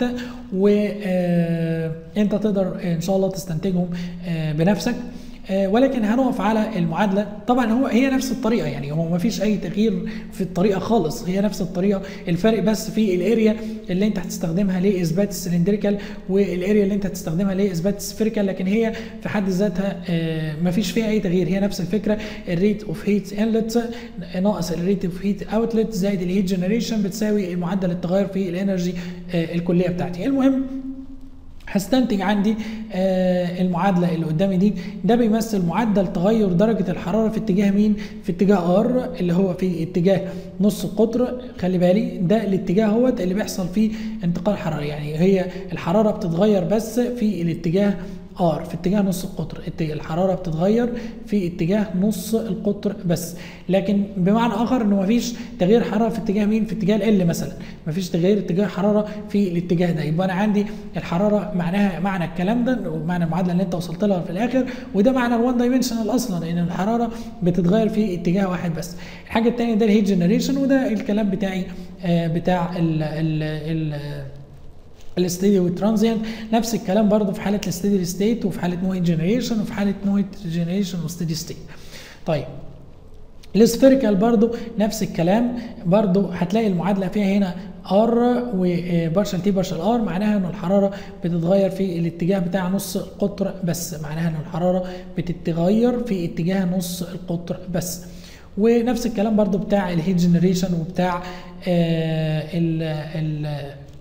وانت تقدر ان شاء الله تستنتجهم بنفسك. ولكن هنقف على المعادله. طبعا هو هي نفس الطريقه، يعني هو ما فيش اي تغيير في الطريقه خالص، هي نفس الطريقه، الفرق بس في الاريا اللي انت هتستخدمها لاثبات السلندريكال والاريا اللي انت هتستخدمها لاثبات السفيريكال، لكن هي في حد ذاتها ما فيش فيها اي تغيير، هي نفس الفكره. الريت اوف هيت انلت ناقص الريت اوف هيت اوتلت زائد الهيت جنريشن بتساوي معدل التغير في الانرجي الكليه بتاعتي. المهم هستنتج عندي آه المعادله اللي قدامي دي، ده بيمثل معدل تغير درجه الحراره في اتجاه مين؟ في اتجاه ار اللي هو في اتجاه نص القطر. خلي بالي ده الاتجاه هوت اللي بيحصل فيه انتقال حراري، يعني هي الحراره بتتغير بس في الاتجاه ار، في اتجاه نص القطر، الحراره بتتغير في اتجاه نص القطر بس، لكن بمعنى اخر انه مفيش تغيير حراره في اتجاه مين؟ في اتجاه ال مثلا، مفيش تغيير اتجاه حراره في الاتجاه ده. يبقى انا عندي الحراره معناها معنى الكلام ده ومعنى المعادله اللي انت وصلت لها في الاخر، وده معنى الوان دايمنشنال اصلا، ان الحراره بتتغير في اتجاه واحد بس. الحاجه الثانيه ده الهيت جنريشن، وده الكلام بتاعي آه بتاع ال ال ال الستيدي والترانزيانت، نفس الكلام برضه في حاله الستيدي ستيت وفي حاله نو هيت جنريشن وفي حاله نو هيت جنريشن وستيدي ستيت. طيب السفيريكال برضه نفس الكلام، برضه هتلاقي المعادله فيها هنا ار وبارشل تي بارشل ار، معناها ان الحراره بتتغير في الاتجاه بتاع نص القطر بس، معناها ان الحراره بتتغير في اتجاه نص القطر بس. ونفس الكلام برضه بتاع الهيت جنريشن وبتاع آه ال ال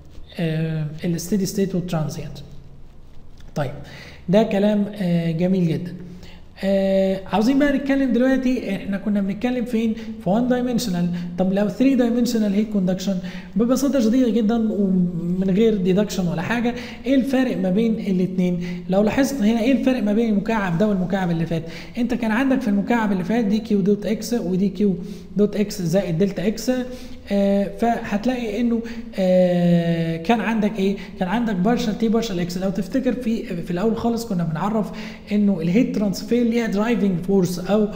الستيدي ستيت والترانزيانت. طيب ده كلام آه جميل جدا. آه عاوزين بقى نتكلم دلوقتي، احنا كنا بنتكلم فين؟ في واحد دايمنشنال. طب لو ثري دايمنشنال هيت كوندكشن ببساطه شديده جدا ومن غير ديدكشن ولا حاجه، ايه الفرق ما بين الاثنين؟ لو لاحظت هنا ايه الفرق ما بين المكعب ده والمكعب اللي فات؟ انت كان عندك في المكعب اللي فات دي كيو دوت اكس ودي كيو دوت اكس زائد دلتا اكس، آه فهتلاقي انه آه كان عندك ايه؟ كان عندك بارشل تي بارشل اكس. لو تفتكر في في الاول خالص كنا بنعرف انه الهيت ترانسفير ليها درايفنج فورس او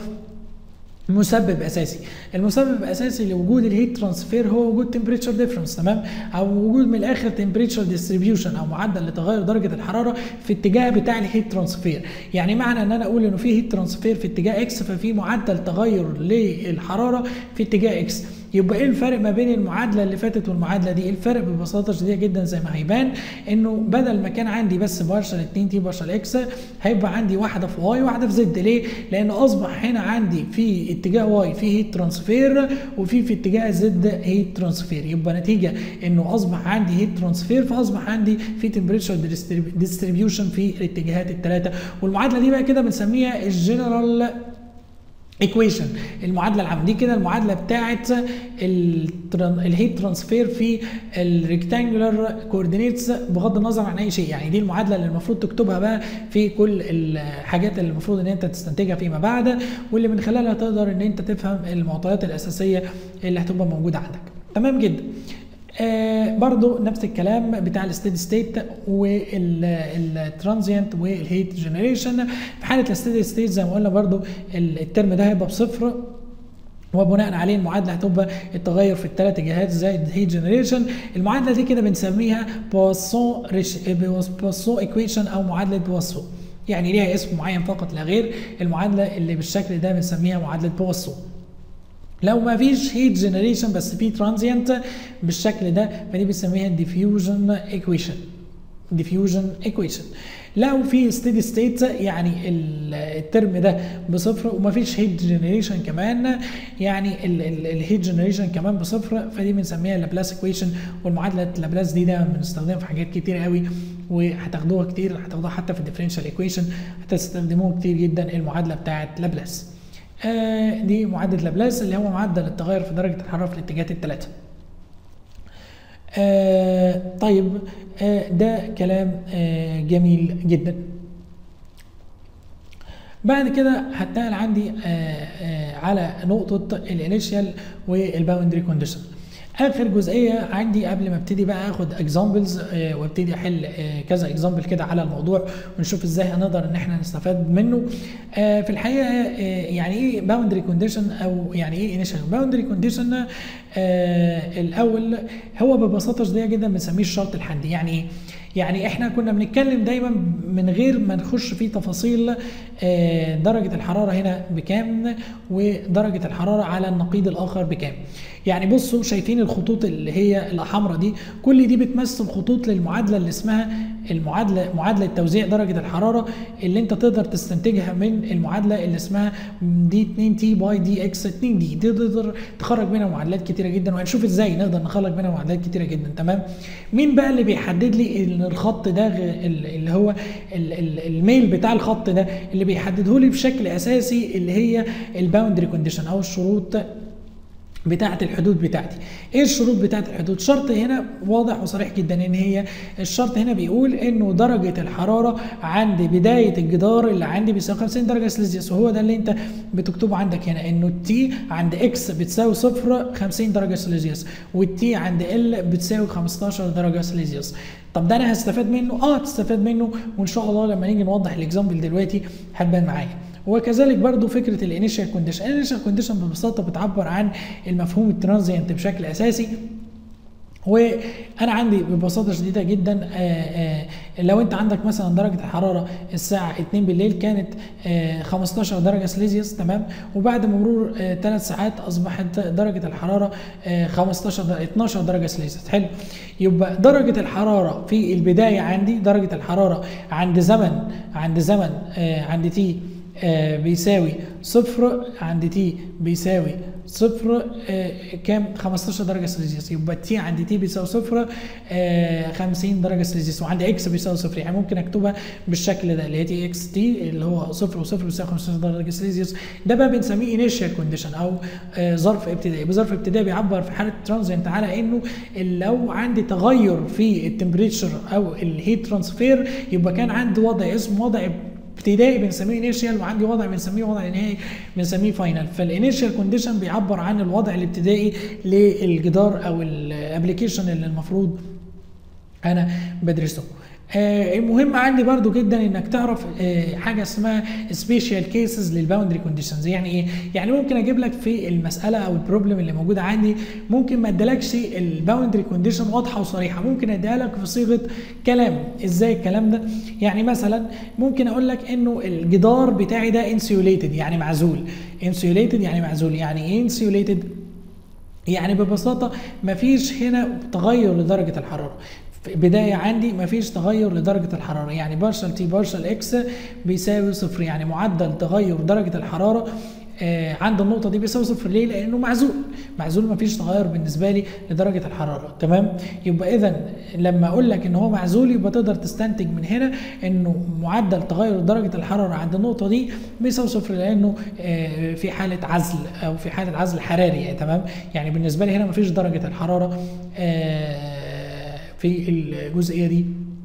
مسبب اساسي. المسبب الاساسي لوجود الهيت ترانسفير هو وجود تمبريتشر ديفرنس، تمام؟ او وجود من الاخر تمبريتشر ديستريبيوشن او معدل لتغير درجه الحراره في اتجاه بتاع الهيت ترانسفير. يعني معنى ان انا اقول انه في هيت ترانسفير في اتجاه اكس ففي معدل تغير للحراره في اتجاه اكس. يبقى ايه الفرق ما بين المعادله اللي فاتت والمعادله دي؟ الفرق ببساطه شديده جدا زي ما هيبان انه بدل ما كان عندي بس بارشل اتنين تي بارشل اكس هيبقى عندي واحده في واي وواحده في زد. ليه؟ لان اصبح هنا عندي في اتجاه واي في هيت ترانسفير وفي في اتجاه زد هيت ترانسفير، يبقى نتيجه انه اصبح عندي هيت ترانسفير فاصبح عندي في تمبريتشر ديستريبيوشن في الاتجاهات الثلاثه. والمعادله دي بقى كده بنسميها الجنرال ايكويشن، المعادله العامه دي كده المعادله بتاعه الهيت ترانسفير في الريكتانجولار كوردينيتس بغض النظر عن اي شيء. يعني دي المعادله اللي المفروض تكتبها بقى في كل الحاجات اللي المفروض ان انت تستنتجها فيما بعد، واللي من خلالها تقدر ان انت تفهم المعطيات الاساسيه اللي هتبقى موجوده عندك. تمام جدا. آه برضو نفس الكلام بتاع الستيدي ستيت والترانزيانت والهيت جنريشن. في حاله الستيدي ستيت زي ما قلنا برضو الترم ده هيبقى بصفر، وبناء عليه المعادله هتبقى التغير في الثلاث جهات زائد هيت جنريشن. المعادله دي كده بنسميها بواسون بواسون ايكويشن او معادله بواسون، يعني ليها اسم معين فقط لا غير. المعادله اللي بالشكل ده بنسميها معادله بواسون. لو ما فيش هيت جنريشن بس في ترانزيانت بالشكل ده فدي بنسميها ديفيوجن ايكويشن. ديفيوجن ايكويشن. لو في ستيدي ستيت يعني الترم ده بصفر وما فيش هيت جنريشن كمان، يعني الهيت جنريشن كمان بصفر، فدي بنسميها لابلاس ايكويشن. والمعادله لابلاس دي ده بنستخدمها في حاجات كتير قوي وهتاخدوها كتير، هتاخدوها حتى في الديفرنشال ايكويشن هتستخدموها كتير جدا، المعادله بتاعه لابلاس. آه دي معادله لابلاس اللي هو معدل التغير في درجه الحراره في الاتجاهات الثلاثه. آه طيب آه ده كلام آه جميل جدا. بعد كده هتنقل عندي آه آه على نقطة الانيشال والباوندري كونديشن. اخر جزئيه عندي قبل ما ابتدي بقى اخد اكزامبلز آه وابتدي احل آه كذا اكزامبل كده على الموضوع ونشوف ازاي هنقدر ان احنا نستفاد منه. آه في الحقيقه آه يعني ايه باوندري كونديشن او يعني ايه انيشال باوندري كونديشن؟ آه الاول هو ببساطه شديده جدا بنسميه الشرط الحدي. يعني ايه؟ يعني احنا كنا بنتكلم دايما من غير ما نخش في تفاصيل آه درجه الحراره هنا بكام ودرجه الحراره على النقيض الاخر بكام. يعني بصوا شايفين الخطوط اللي هي الحمراء دي، كل دي بتمثل خطوط للمعادله اللي اسمها المعادله معادله توزيع درجه الحراره اللي انت تقدر تستنتجها من المعادله اللي اسمها دي اتنين تي باي دي اكس اتنين دي. تقدر تخرج منها معادلات كتيره جدا وهنشوف ازاي نقدر نخرج منها معادلات كتيره جدا. تمام. مين بقى اللي بيحدد لي ان الخط ده اللي هو الميل بتاع الخط ده اللي بيحدده لي بشكل اساسي اللي هي الباوندري كونديشن او الشروط بتاعة الحدود بتاعتي. ايه الشروط بتاعة الحدود؟ شرط هنا واضح وصريح جدا ان هي الشرط هنا بيقول انه درجة الحرارة عند بداية الجدار اللي عندي بيساوي خمسين درجة سلسيوس، وهو ده اللي انت بتكتبه عندك هنا، انه التي عند اكس بتساوي صفر خمسين درجة سلسيوس والتي عند ال بتساوي خمستاشر درجة سلسيوس. طب ده انا هستفاد منه؟ اه هتستفاد منه، وان شاء الله لما نيجي نوضح الاكزامبل دلوقتي هتبان معايا. وكذلك برضو فكره الانيشال كونديشن. الانيشال كونديشن ببساطه بتعبر عن المفهوم الترانزيانت بشكل اساسي. وانا عندي ببساطه شديده جدا آآ آآ لو انت عندك مثلا درجه الحراره الساعه اتنين بالليل كانت خمستاشر درجه سلسيوس، تمام، وبعد مرور ثلاث ساعات اصبحت درجه الحراره خمستاشر اتناشر درجه سلسيوس. حلو. يبقى درجه الحراره في البدايه عندي درجه الحراره عند زمن عند زمن عند تي آه بيساوي صفر، عند تي بيساوي صفر آه كام؟ خمستاشر درجه سلسيوس. يبقى تي عند تي بيساوي صفر آه خمسين درجه سلسيوس، وعند اكس بيساوي صفر. يعني ممكن اكتبها بالشكل ده اللي هي تي اكس تي اللي هو صفر وصفر بيساوي خمستاشر درجه سلسيوس. ده بقى بنسميه انيشال كونديشن او آه ظرف ابتدائي. بظرف ابتدائي بيعبر في حاله ترانزينت على انه لو عندي تغير في التمبريتشر او الهيت ترانسفير يبقى كان عندي وضع اسمه وضع ابتدائي بنسميه انيشال، وعندي وضع بنسميه وضع نهائي بنسميه فاينل. فالانيشال كونديشن بيعبر عن الوضع الابتدائي للجدار او الابلكيشن اللي المفروض انا بدرسه. آه المهم عندي برضو جدا انك تعرف آه حاجه اسمها سبيشال كيسز للباوندري كونديشنز. يعني ايه؟ يعني ممكن اجيب لك في المساله او البروبلم اللي موجوده عندي ممكن ما ادالكش الباوندري كونديشن واضحه وصريحه، ممكن اديها لك في صيغه كلام. ازاي الكلام ده؟ يعني مثلا ممكن اقول لك انه الجدار بتاعي ده انسيوليتد يعني معزول. انسيوليتد يعني معزول. يعني ايه انسيوليتد؟ يعني ببساطه مفيش هنا تغير لدرجه الحراره. في بداية عندي مفيش تغير لدرجة الحرارة، يعني بارشل تي بارشل اكس بيساوي صفر، يعني معدل تغير درجة الحرارة آه عند النقطة دي بيساوي صفر. ليه؟ لأنه معزول، معزول مفيش تغير بالنسبة لي لدرجة الحرارة. تمام؟ يبقى إذا لما أقول لك إن هو معزول يبقى تقدر تستنتج من هنا إنه معدل تغير درجة الحرارة عند النقطة دي بيساوي صفر، لأنه آه في حالة عزل أو في حالة عزل حراري. يعني تمام؟ يعني بالنسبة لي هنا مفيش درجة الحرارة آه في الجزئيه دي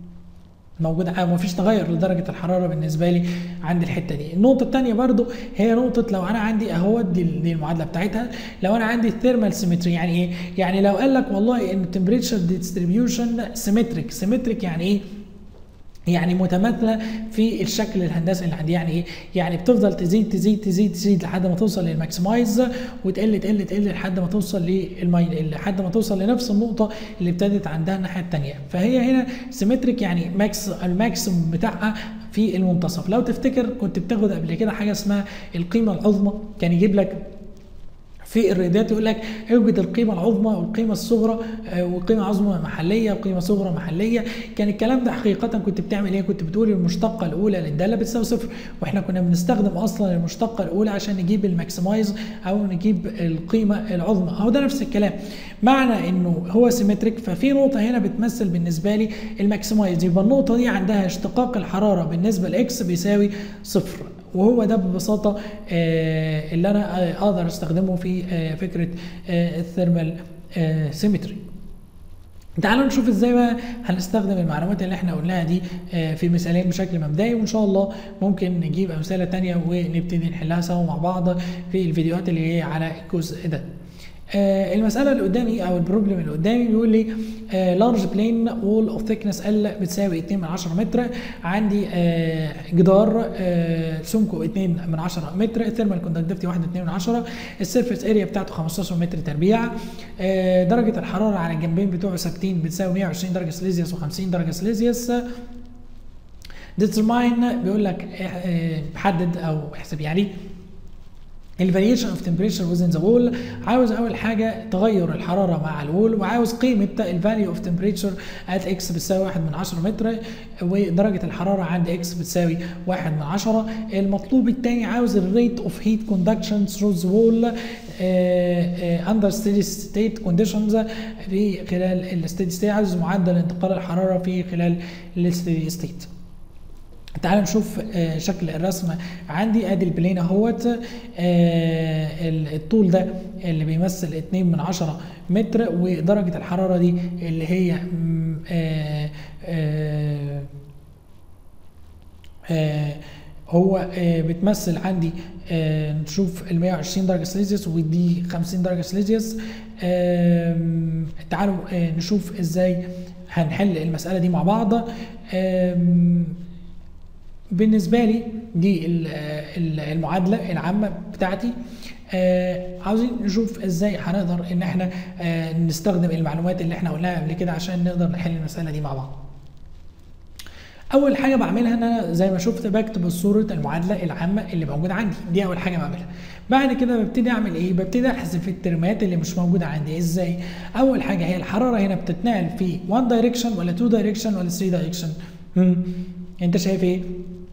موجوده، ما فيش تغير لدرجه الحراره بالنسبه لي عند الحته دي. النقطه الثانيه برضو هي نقطه لو انا عندي اهو دي, دي المعادله بتاعتها، لو انا عندي الثيرمال سيمتري. يعني ايه؟ يعني لو قال لك والله ان التمبريتشر ديستريبيوشن سيمتريك. سيمتريك يعني ايه؟ يعني متماثله في الشكل الهندسي اللي عندي. يعني ايه؟ يعني بتفضل تزيد تزيد تزيد تزيد لحد ما توصل للماكسمايز، وتقل تقل تقل لحد ما توصل للماي لحد ما توصل لنفس النقطه اللي ابتدت عندها الناحيه الثانيه. فهي هنا سيمتريك، يعني ماكس الماكسيموم بتاعها في المنتصف. لو تفتكر كنت بتاخد قبل كده حاجه اسمها القيمه العظمى، كان يجيب لك في الرياضيات يقول لك اوجد القيمه العظمى والقيمه الصغرى، وقيمه عظمى محليه وقيمه صغرى محليه. كان الكلام ده حقيقه كنت بتعمل ايه؟ كنت بتقول المشتقه الاولى للداله بتساوي صفر، واحنا كنا بنستخدم اصلا المشتقه الاولى عشان نجيب الماكسمايز او نجيب القيمه العظمى. اهو ده نفس الكلام، معنى انه هو سيمتريك ففي نقطه هنا بتمثل بالنسبه لي الماكسمايز، يبقى النقطه دي عندها اشتقاق الحراره بالنسبه لاكس بيساوي صفر، وهو ده ببساطه آه اللي انا آه اقدر استخدمه في آه فكره آه الثيرمال آه سيمتري. تعالوا نشوف ازاي بقى هنستخدم المعلومات اللي احنا قلناها دي آه في مثالين بشكل مبدئي، وان شاء الله ممكن نجيب امثله ثانيه ونبتدي نحلها سوا مع بعض في الفيديوهات اللي جايه على الجزء ده. آه المساله اللي قدامي او البروبلم اللي قدامي بيقول لي لارج بلين وول اوف ثيكنس ال بتساوي اتنين من عشرة متر، عندي آه جدار آه سمكه اتنين من عشرة متر، الثيرمال كوندكتيفيتي واحد فاصلة اتنين من عشرة، السيرفيس اريا بتاعته خمستاشر متر تربيع، آه درجه الحراره على الجنبين بتوعه ثابتين بتساوي مية وعشرين درجه سليزيوس و50 درجه سليزيوس. ديترماين بيقول لك آه حدد او احسب يعني الفاريشن اوف تمبريتشر ويزن ذا وول. عاوز اول حاجه تغير الحراره مع الوول، وعاوز قيمه الفاليو اوف تمبريتشر ات اكس بتساوي واحد من عشرة متر، ودرجه الحراره عند اكس بتساوي واحد من عشرة. المطلوب الثاني عاوز الريت اوف هيت كوندكشن ثرو ذا وول اندر ستيدي ستيت كونديشنز، في خلال الستيدي ستيت عاوز معدل انتقال الحراره في خلال الستيدي ستيت. تعالوا نشوف آه شكل الرسمه عندي. ادي البلين اهوت، آه الطول ده اللي بيمثل اتنين من عشرة متر، ودرجه الحراره دي اللي هي آه آه آه هو آه بتمثل عندي آه نشوف ال مية وعشرين درجه سليزيوس ودي خمسين درجه سليزيوس. آه تعالوا آه نشوف ازاي هنحل المساله دي مع بعض. آه بالنسبه لي دي المعادله العامه بتاعتي. آه عاوزين نشوف ازاي هنقدر ان احنا آه نستخدم المعلومات اللي احنا قلناها قبل كده عشان نقدر نحل المساله دي مع بعض. اول حاجه بعملها ان انا زي ما شفت بكتب صوره المعادله العامه اللي موجوده عندي، دي اول حاجه بعملها. بعد كده ببتدي اعمل ايه؟ ببتدي احذف الترمات اللي مش موجوده عندي. ازاي؟ اول حاجه هي الحراره هنا بتتنقل في واحد دايركشن ولا اتنين دايركشن ولا تلاتة دايركشن؟ انت شايف ايه؟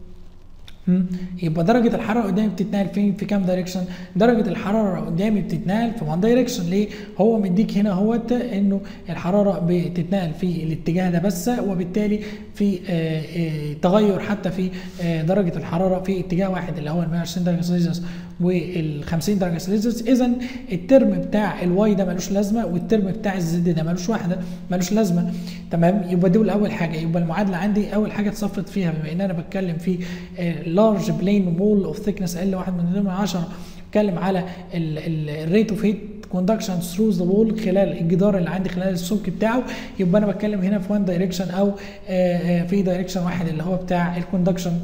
يبقى درجة الحرارة قدامي بتتنقل فين؟ في كام دايركشن؟ درجة الحرارة قدامي بتتنقل في واحد دايركشن. ليه؟ هو مديك هنا اهوت انه الحرارة بتتنقل في الاتجاه ده بس، وبالتالي في آآ آآ تغير حتى في درجة الحرارة في اتجاه واحد اللي هو ال مية وعشرين درجة سلسيوس وال خمسين درجة سلسيوس. إذا الترم بتاع الواي ده ملوش لازمة، والترم بتاع الزد ده ملوش واحدة ملوش لازمة. تمام؟ يبقى دول أول حاجة. يبقى المعادلة عندي أول حاجة اتصفت فيها بما إن أنا بتكلم في لارج بلين وول اوف ثيكنس ال واحد من اتنين من عشرة، بتكلم على الريت اوف هيت كوندكشن ثرو ذا وول خلال الجدار اللي عندي خلال السمك بتاعه. يبقى انا بتكلم هنا في وان دايركشن او في دايركشن واحد اللي هو بتاع الكوندكشن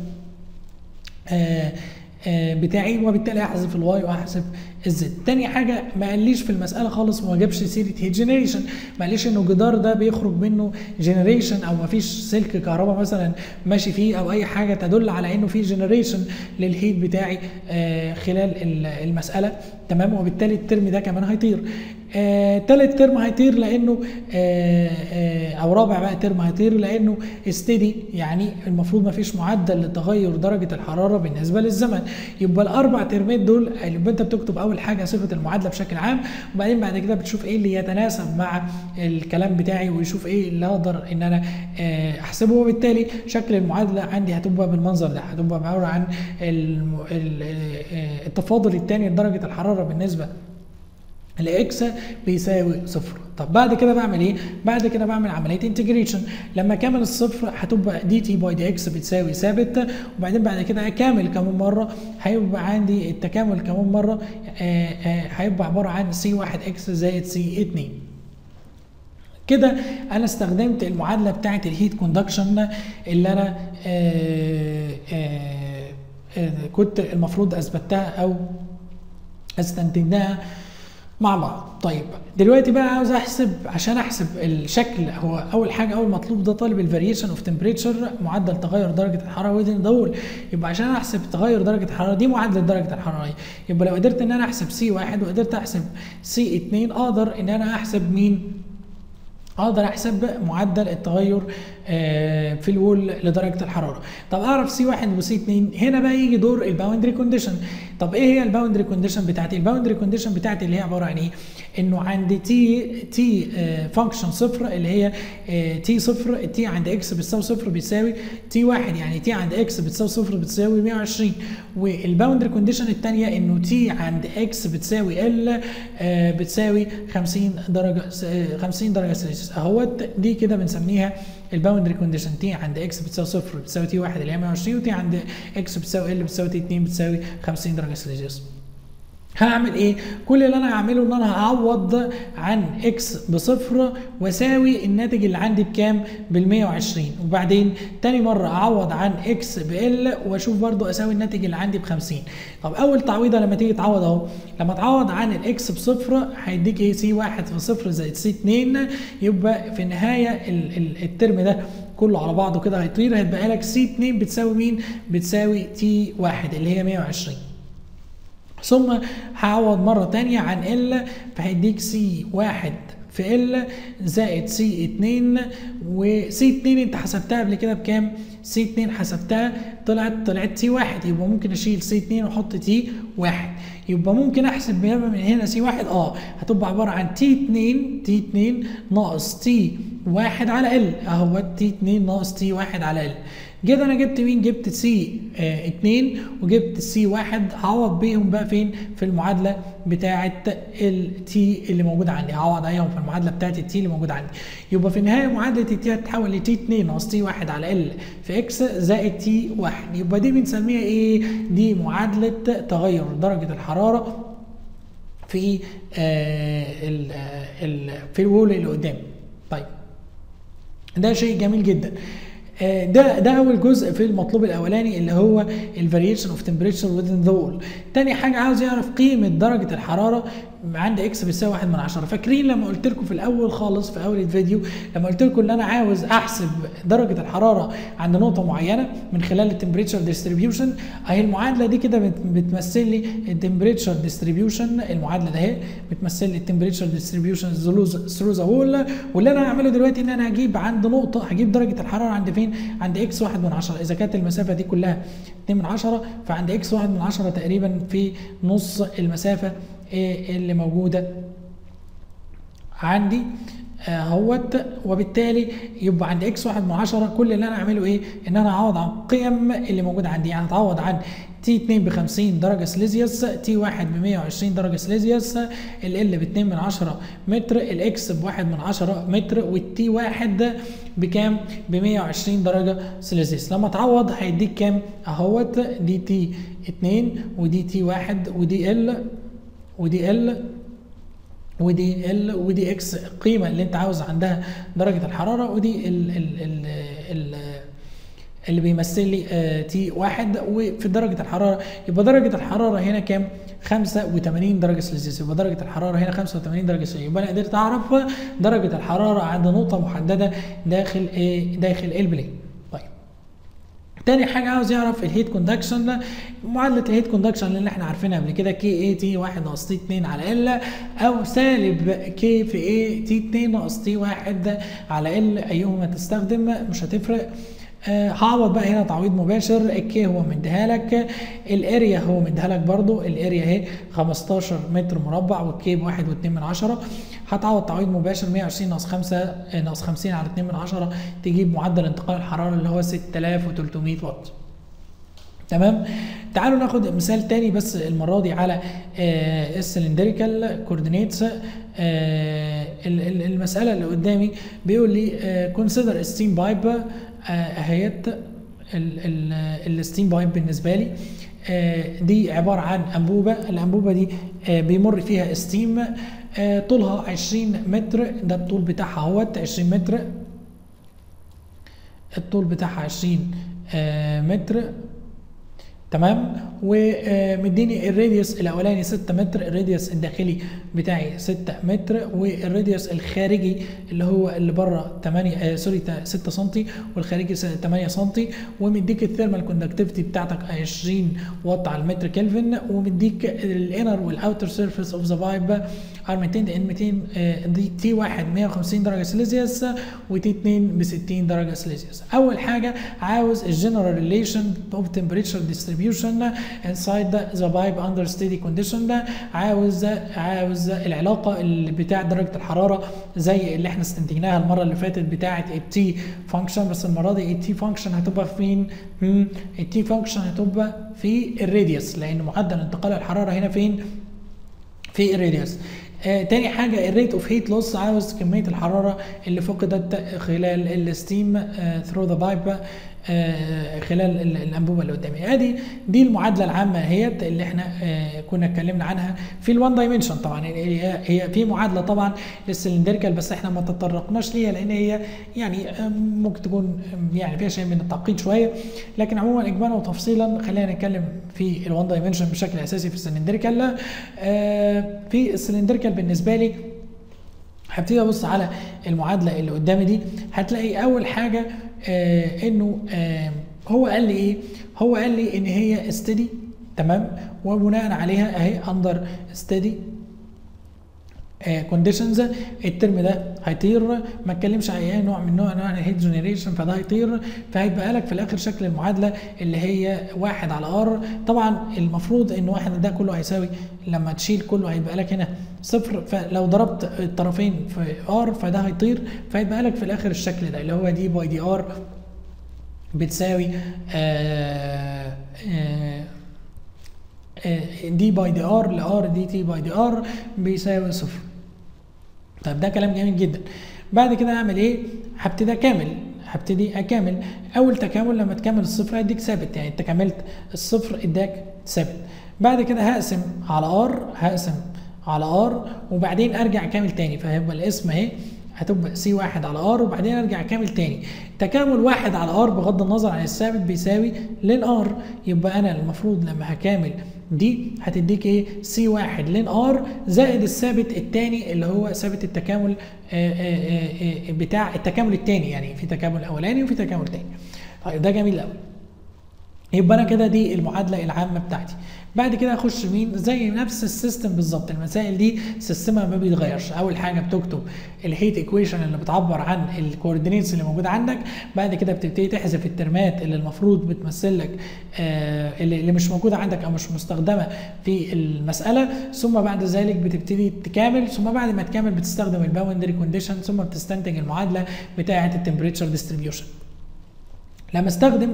بتاعي، وبالتالي هحذف الواي وهحذف الزد. تاني حاجه ما قاليش في المساله خالص، ما جابش سيره هيت جنريشن، ما قاليش انه الجدار ده بيخرج منه جنريشن او ما فيش سلك كهرباء مثلا ماشي فيه او اي حاجه تدل على انه في جنريشن للهيت بتاعي آه خلال المساله. تمام؟ وبالتالي الترم ده كمان هيطير. آه، تالت ترم هيطير لانه آه آه او رابع بقى ترم هيطير لانه استدي، يعني المفروض ما فيش معدل لتغير درجه الحراره بالنسبه للزمن. يبقى الاربع ترمات دول يبقى انت بتكتب اول حاجه صفه المعادله بشكل عام، وبعدين بعد كده بتشوف ايه اللي يتناسب مع الكلام بتاعي ويشوف ايه اللي اقدر ان انا آه احسبه. وبالتالي شكل المعادله عندي هتبقى بالمنظر ده، هتبقى عباره عن التفاضل الثاني لدرجه الحراره بالنسبه الاكس بيساوي صفر. طب بعد كده بعمل ايه؟ بعد كده بعمل عمليه انتجريشن. لما اكمل الصفر هتبقى دي تي باي دي اكس بتساوي ثابت، وبعدين بعد كده اكامل كمان مره هيبقى عندي التكامل كمان مره آآ آآ هيبقى عباره عن سي واحد اكس زائد سي اتنين. كده انا استخدمت المعادله بتاعه الهيت كوندكشن اللي انا آآ آآ آآ كنت المفروض اثبتها او استنتجناها مع بعض. طيب دلوقتي بقى عاوز احسب، عشان احسب الشكل، هو اول حاجه اول مطلوب ده طالب الفاريشن اوف تمبريتشر، معدل تغير درجه الحراره وذين دول. يبقى عشان احسب تغير درجه الحراره دي معادله درجه الحراره، يبقى لو قدرت ان انا احسب سي واحد وقدرت احسب سي اتنين اقدر ان انا احسب مين؟ اقدر احسب معدل التغير في الوول لدرجه الحراره. طب اعرف سي واحد وسي اتنين، هنا بقى يجي دور الباوندري كونديشن. طب ايه هي الباوندري كونديشن بتاعتي؟ الباوندري كونديشن بتاعتي اللي هي عباره عن ايه؟ انه عند تي تي فانكشن صفر اللي هي تي صفر، تي عند اكس بتساوي صفر بتساوي تي واحد، يعني تي عند اكس بتساوي صفر بتساوي مية وعشرين. والباوندري كونديشن الثانيه انه تي عند اكس بتساوي ال بتساوي خمسين درجه خمسين درجه سلسيوس اهوت. دي كده بنسميها الباوندري كونديشن. تي عند اكس بتساوي صفر بتساوي تي واحد اللي هي مية وعشرين، وتي عند اكس بتساوي ال بتساوي تي اتنين بتساوي خمسين درجه سلسيوس. هعمل ايه؟ كل اللي انا هعمله ان انا هعوض عن اكس بصفر واساوي الناتج اللي عندي بكام؟ بال مية وعشرين، وبعدين تاني مره اعوض عن اكس بال واشوف برضو اساوي الناتج اللي عندي ب خمسين. طب اول تعويضه لما تيجي تعوض اهو، لما تعوض عن الاكس بصفر هيديك ايه؟ سي واحد في صفر زائد سي اتنين، يبقى في النهايه الترم ده كله على بعضه كده هيطير، هيتبقى لك سي اتنين بتساوي مين؟ بتساوي تي واحد اللي هي مية وعشرين. ثم هعوض مرة تانية عن ال، فهيديك سي واحد في ال زائد سي اتنين، وسي اتنين انت حسبتها قبل كده بكام؟ سي اتنين حسبتها طلعت طلعت سي واحد، يبقى ممكن اشيل سي اتنين واحط تي واحد، يبقى ممكن احسب من هنا سي واحد اه هتبقى عبارة عن تي اتنين تي اتنين ناقص تي واحد على ال اهو، تي اتنين ناقص تي واحد على ال. كده انا جبت مين؟ جبت سي اه اتنين وجبت سي واحد، هعوض بيهم بقى فين؟ في المعادله بتاعه التي اللي موجوده عندي، هعوض عليهم في المعادله بتاعه التي اللي موجوده عندي. يبقى في النهايه معادله التي هتتحول لتي اتنين ناقص تي واحد على ال في اكس زائد تي واحد، يبقى دي بنسميها ايه؟ دي معادله تغير درجه الحراره في آه ال ال في الوول اللي قدامي. طيب ده شيء جميل جدا. ده ده اول جزء في المطلوب الاولاني اللي هو الفاريشن اوف تمبريتشر within the wall. تاني حاجه عاوز يعرف قيمه درجه الحراره عند اكس بتساوي واحد من عشرة. فاكرين لما قلت لكم في الاول خالص في اول الفيديو لما قلت لكم ان انا عاوز احسب درجه الحراره عند نقطه معينه من خلال التمبريتشر ديستريبيوشن، اهي المعادله دي كده بتمثل لي التمبريتشر ديستريبيوشن. المعادله ده اهي بتمثل لي التمبريتشر ديستريبيوشن ثرو ذا وول، واللي انا هعمله دلوقتي ان انا هجيب عند نقطه، هجيب درجه الحراره عند فين؟ عند اكس واحد من عشرة. اذا كانت المسافه دي كلها اتنين من عشرة فعند اكس واحد من عشرة تقريبا في نص المسافه اللي موجوده عندي اهوت. وبالتالي يبقى عند اكس واحد من عشرة كل اللي انا اعمله ايه؟ ان انا اعوض عن القيم اللي موجوده عندي، يعني هتعوض عن تي اتنين ب خمسين درجه سليزيوس، تي واحد ب مية وعشرين درجه سليزيوس، ال ال ب اتنين من عشرة متر، الاكس ب واحد من عشرة متر، والتي واحد بكام؟ ب مية وعشرين درجه سليزيوس. لما تعوض هيديك كام؟ اهوت دي تي اتنين ودي تي واحد ودي ال ودي ال ودي ال ودي اكس القيمه اللي انت عاوز عندها درجه الحراره، ودي ال ال ال ال اللي بيمثل لي آه تي واحد. وفي درجه الحراره يبقى درجه الحراره هنا كام؟ خمسة وتمانين درجه سلسيوس، يبقى درجه الحراره هنا خمسة وتمانين درجه سلسيوس. يبقى انا قدرت اعرف درجه الحراره عند نقطه محدده داخل ايه؟ داخل البلين. تاني حاجه عاوز يعرف الهيت كوندكشن. معادله الهيت كوندكشن اللي احنا عارفينها قبل كده كي اي تي واحد ناقص تي اتنين على ال، او سالب كي في اي تي اتنين ناقص تي واحد على ال، ايهما تستخدم مش هتفرق. آه هعوض بقى هنا تعويض مباشر. الكي هو مديها لك، الاريا هو مديها لك برضو، الاريا اهي خمستاشر متر مربع والكي ب واحد واتنين من عشرة. هتعوض تعويض مباشر مية وعشرين ناقص خمسة ناقص خمسين على اتنين من عشرة تجيب معدل انتقال الحراره اللي هو ستة آلاف وتلتمية واط. تمام. تعالوا ناخد مثال تاني بس المره دي على آه السلندريكال كوردينيتس. آه المساله اللي قدامي بيقول لي كونسيدر ستيم بايب اهيت الستيم بايب بالنسبه لي آه دي عباره عن انبوبه، الانبوبه دي آه بيمر فيها ستيم، آه طولها عشرين متر، ده الطول بتاعها اهوت عشرين متر، الطول بتاعها عشرين آه متر، تمام. ومديني الراديوس الاولاني ستة متر، الراديوس الداخلي بتاعي ستة متر، والراديوس الخارجي اللي هو اللي بره تمانية آه سوري ستة سم، والخارجي تمانية سم، ومديك الثيرمال كوندكتيفيتي بتاعتك عشرين واط على المتر كلفن، ومديك الانر والاوتر سيرفيس اوف ذا بايب ار ميتين ان ميتين، دي تي واحد مية وخمسين درجه سلسيوس وتي اتنين ب ستين درجه سلسيوس. اول حاجه عاوز الجنرال ريليشن اوف تمبريتشر ديستريبيوشن انسايد ذا بايب اندر ستيدي كونديشن، عاوز عاوز العلاقه اللي بتاع درجه الحراره زي اللي احنا استنتجناها المره اللي فاتت بتاعه التي فانكشن، بس المره دي التي فانكشن هتبقى فين؟ التي فانكشن هتبقى في الراديوس، لان معدل انتقال الحراره هنا فين؟ في الراديوس. آه تاني حاجه الريت اوف هيت لوس، عاوز كميه الحراره اللي فقدت خلال الستيم ثرو ذا بايب خلال الانبوبه اللي قدامي. ادي دي المعادله العامه اهيت اللي احنا آه كنا اتكلمنا عنها في الوان دايمنشن. طبعا هي هي في معادله طبعا للسلندريكال بس احنا ما تطرقناش ليها لان هي يعني ممكن تكون يعني فيها شيء من التعقيد شويه، لكن عموما اجمالا وتفصيلا خلينا نتكلم في الوان دايمنشن بشكل اساسي في السلندريكال. آه في السلندريكال بالنسبه لي هبتدي ابص على المعادله اللي قدامي دي، هتلاقي اول حاجه آه انه آه هو قال لي ايه؟ هو قال لي ان هي استدي، تمام، وبناء عليها اهي اندر استدي كونديشنز الترم ده هيطير، ما اتكلمش على اي نوع من نوع انواع الهيت جنريشن، فده هيطير، فهيبقى لك في الاخر شكل المعادله اللي هي واحد على ار. طبعا المفروض ان واحد ده كله هيساوي لما تشيل كله هيبقى لك هنا صفر، فلو ضربت الطرفين في ار فده هيطير، فهيبقى لك في الاخر الشكل ده اللي هو دي باي دي ار بتساوي آآ آآ دي باي دي ار لار دي تي باي دي ار بيساوي صفر. طيب ده كلام جميل جدا. بعد كده اعمل ايه؟ هبتدي اكمل هبتدي اكمل اول تكامل لما تكمل الصفر هيديك ثابت، يعني انت كملت الصفر اداك ثابت. بعد كده هقسم على ار هقسم على ار وبعدين ارجع اكمل تاني، فهيبقى الاسم اهي هتبقى سي واحد على ار وبعدين ارجع اكمل تاني. تكامل واحد على ار بغض النظر عن الثابت بيساوي لين ار، يبقى انا المفروض لما هكامل دي هتديك ايه؟ سي واحد لين ار زائد الثابت الثاني اللي هو ثابت التكامل آآ آآ بتاع التكامل الثاني، يعني في تكامل اولاني وفي تكامل ثاني. طيب ده جميل قوي. يبقى انا كده دي المعادله العامه بتاعتي. بعد كده اخش مين؟ زي نفس السيستم بالظبط، المسائل دي سيستمها ما بيتغيرش. اول حاجه بتكتب الهيت ايكويشن اللي بتعبر عن الكوردينيتس اللي موجوده عندك، بعد كده بتبتدي تحذف الترمات اللي المفروض بتمثل لك آه اللي مش موجوده عندك او مش مستخدمه في المساله، ثم بعد ذلك بتبتدي تكامل، ثم بعد ما تكامل بتستخدم الباوندري كونديشن، ثم بتستنتج المعادله بتاعه التمبريتشر ديستريبيوشن. لما استخدم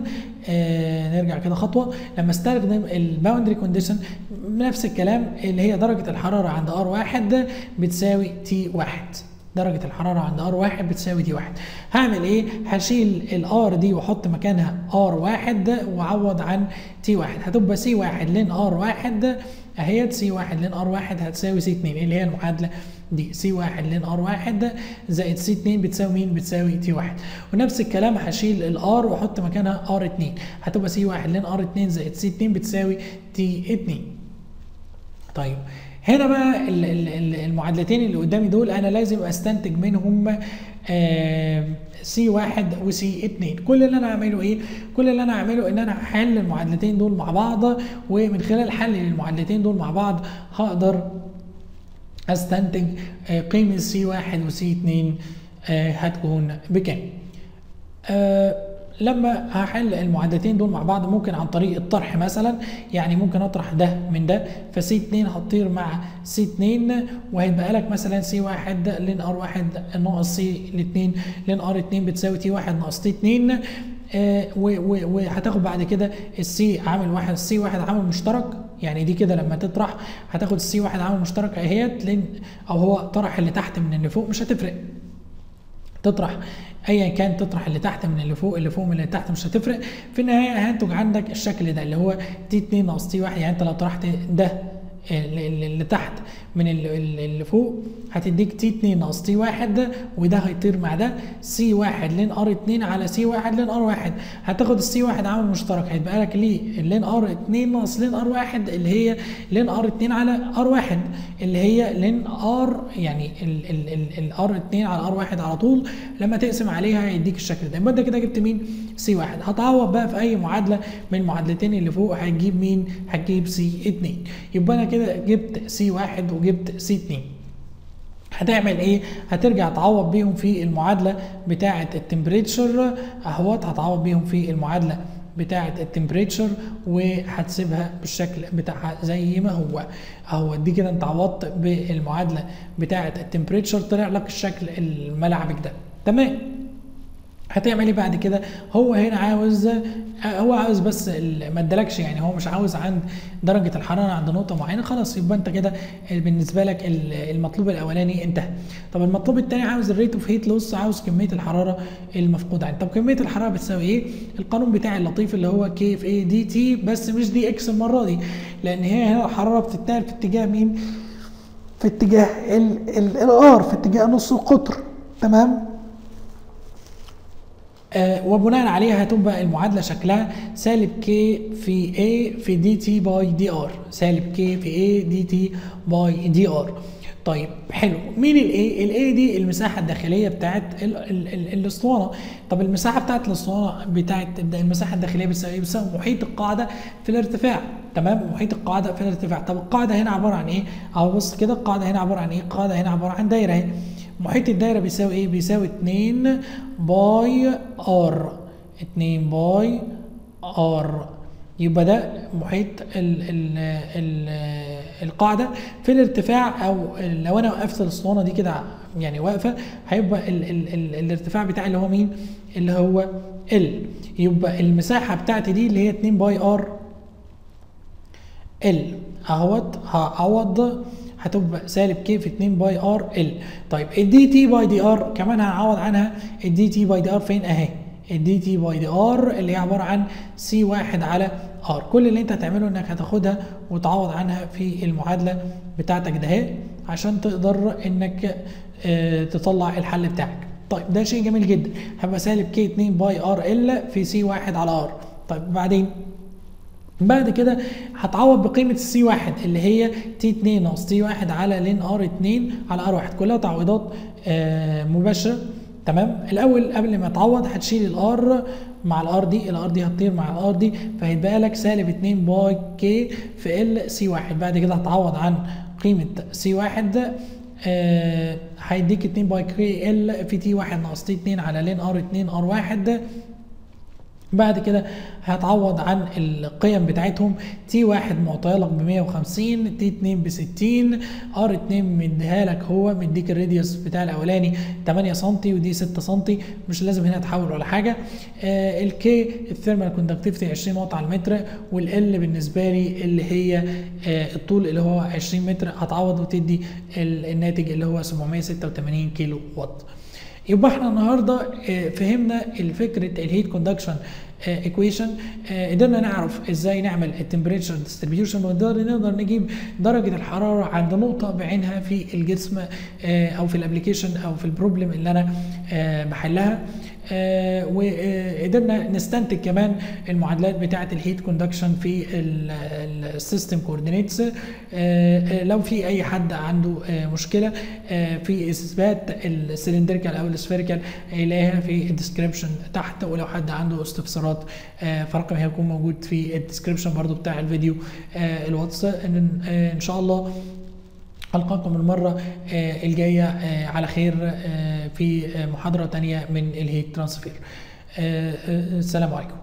آه نرجع كده خطوه، لما استخدم الباوندري كونديشن نفس الكلام اللي هي درجه الحراره عند ار واحد بتساوي تي واحد، درجه الحراره عند ار واحد بتساوي تي واحد. هعمل ايه؟ هشيل الار دي واحط مكانها ار واحد واعوض عن تي واحد، هتبقى سي واحد لين ار واحد اهيت، سي واحد لين ار واحد هتساوي سي اتنين اللي هي المعادله دي، سي واحد لين ار واحد زائد سي اتنين بتساوي مين؟ بتساوي تي واحد. ونفس الكلام هشيل الار واحط مكانها ار اتنين، هتبقى سي واحد لين ار اتنين زائد سي اتنين بتساوي تي اتنين. طيب هنا بقى المعادلتين اللي قدامي دول انا لازم استنتج منهم آه سي واحد وسي اتنين. كل اللي انا هعمله ايه؟ كل اللي انا هعمله ان انا هحل المعادلتين دول مع بعض، ومن خلال حل المعادلتين دول مع بعض هقدر استنتج آه قيمه سي واحد وسي اتنين آه هتكون بكام. آه لما هحل المعادلتين دول مع بعض ممكن عن طريق الطرح مثلا، يعني ممكن اطرح ده من ده، فسي اتنين هتطير مع سي اتنين وهيتبقى لك مثلا سي واحد لين ار واحد ناقص سي اتنين لين ار اتنين بتساوي تي واحد ناقص تي اتنين، آه وهتاخد بعد كده السي عامل واحد، السي واحد عامل مشترك، يعني دي كده لما تطرح هتاخد السي واحد عامل مشترك اهيت، لين او هو طرح اللي تحت من اللي فوق مش هتفرق. تطرح ايا كان، تطرح اللي تحت من اللي فوق، اللي فوق من اللي تحت، مش هتفرق. في النهايه هينتج عندك الشكل ده اللي هو تي اتنين ناقص تي واحد. يعني انت لو طرحت ده اللي اللي تحت من اللي اللي فوق هتديك تي اتنين ناقص تي واحد، وده هيطير مع ده، سي واحد لين ار اتنين على سي واحد لين ار واحد. هتاخد السي واحد عامل مشترك، هيتبقى لك ليه لين ار اتنين ناقص لين ار واحد اللي هي لين ار اتنين على ار واحد، اللي هي لين ار، يعني الار اتنين على ار واحد على طول لما تقسم عليها هيديك الشكل ده. يبقى انت كده جبت مين؟ سي واحد. هتعوض بقى في اي معادله من المعادلتين اللي فوق هتجيب مين؟ هتجيب سي اتنين. يبقى انا كده جبت سي واحد وجبت سي اتنين. هتعمل ايه؟ هترجع تعوض بيهم في المعادله بتاعه التمبريتشر اهوت، هتعوض بيهم في المعادله بتاعه التمبريتشر وهتسيبها بالشكل بتاعها زي ما هو اهو. دي كده انت عوضت بالمعادله بتاعه التمبريتشر، طلع لك الشكل الملعبك ده. تمام. هتعمل ايه بعد كده؟ هو هنا عاوز هو عاوز بس ما ادالكش، يعني هو مش عاوز عند درجه الحراره عند نقطه معينه، خلاص يبقى انت كده بالنسبه لك المطلوب الاولاني انتهى. طب المطلوب الثاني عاوز الريت اوف هيت لوس، عاوز كميه الحراره المفقوده عندك. طب كميه الحراره بتساوي ايه؟ القانون بتاعي اللطيف اللي هو كي في اي دي تي، بس مش دي اكس المره دي، لان هي هنا الحراره بتتنقل في اتجاه مين؟ في اتجاه الار، في اتجاه نص القطر. تمام. آه وبناء عليها هتبقى المعادله شكلها سالب كي في A في دي تي باي دي ار، سالب كي في A دي تي باي دي ار. طيب حلو. مين الاي؟ الاي دي المساحه الداخليه بتاعت الاسطوانه. طب المساحه بتاعت الاسطوانه بتاعت المساحه الداخليه بتساوي بتساوي محيط القاعده في الارتفاع. تمام، محيط القاعده في الارتفاع. طب القاعده هنا عباره عن ايه؟ اهو بص كده، القاعده هنا عباره عن ايه؟ القاعده هنا عباره عن دايره اهي. محيط الدايره بيساوي ايه؟ بيساوي اتنين باي ار، اتنين باي ار. يبقى ده محيط ال ال ال القاعده في الارتفاع، او لو انا وقفت الاسطوانه دي كده يعني واقفه، هيبقى ال ال ال الارتفاع بتاعي اللي هو مين؟ اللي هو ال. يبقى المساحه بتاعتي دي اللي هي اتنين باي ار ال اهوت، هعوض هتبقى سالب كي في اتنين باي ار ال. طيب الدي تي باي دي ار كمان هنعوض عنها. الدي تي باي دي ار فين؟ اهي الدي تي باي دي ار اللي هي عباره عن سي واحد على ار. كل اللي انت هتعمله انك هتاخدها وتعوض عنها في المعادله بتاعتك ده اهي عشان تقدر انك اه تطلع الحل بتاعك. طيب ده شيء جميل جدا. هيبقى سالب كي اتنين باي ار ال في سي واحد على ار. طيب بعدين بعد كده هتعوض بقيمه السي واحد اللي هي تي اتنين ناقص تي واحد على لين ار اتنين على ار واحد، كلها تعويضات آه مباشره. تمام. الاول قبل ما تعوض هتشيل الار مع الار دي، الار دي هتطير مع الار دي، فهيتبقى لك سالب اتنين باي كي في ال سي واحد. بعد كده هتعوض عن قيمه سي واحد، آه هيديك اتنين باي كي ال في تي واحد ناقص تي اتنين على لين ار اتنين ار واحد. بعد كده هتعوض عن القيم بتاعتهم. تي واحد معطيه لك ب مية وخمسين، تي اتنين ب ستين، ار اتنين مديها لك هو مديك الراديوس بتاع الاولاني تمانية سم ودي ستة سم، مش لازم هنا تحول ولا حاجه. آه الكي الثيرمال كوندكتيفيتي عشرين واط على المتر، والال بالنسبه لي اللي هي آه الطول اللي هو عشرين متر، هتعوض وتدي الناتج اللي هو سبعمية ستة وتمانين كيلو واط. يبقى احنا النهارده فهمنا الفكره الهيت كوندكشن ايكويشن، قدرنا نعرف ازاي نعمل التمبريتشر ديستريبيوشن، ونقدر نقدر نجيب درجه الحراره عند نقطه بعينها في الجسم او في الابلكيشن او في البروبلم اللي انا بحلها. آه وقدرنا نستنتج كمان المعادلات بتاعه الهيت كوندكشن في السيستم كوردينيتس. آه لو في اي حد عنده آه مشكله آه في اثبات السلندريكال او السفيريكال هيلاقيها في الديسكربشن تحت، ولو حد عنده استفسارات آه فرقم هيكون موجود في الديسكربشن برضو بتاع الفيديو آه الواتس. ان, آه إن شاء الله ألقاكم المرة الجاية على خير في محاضرة تانية من الهيت ترانسفير. السلام عليكم.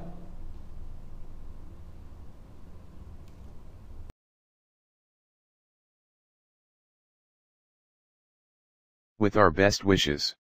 With our best wishes.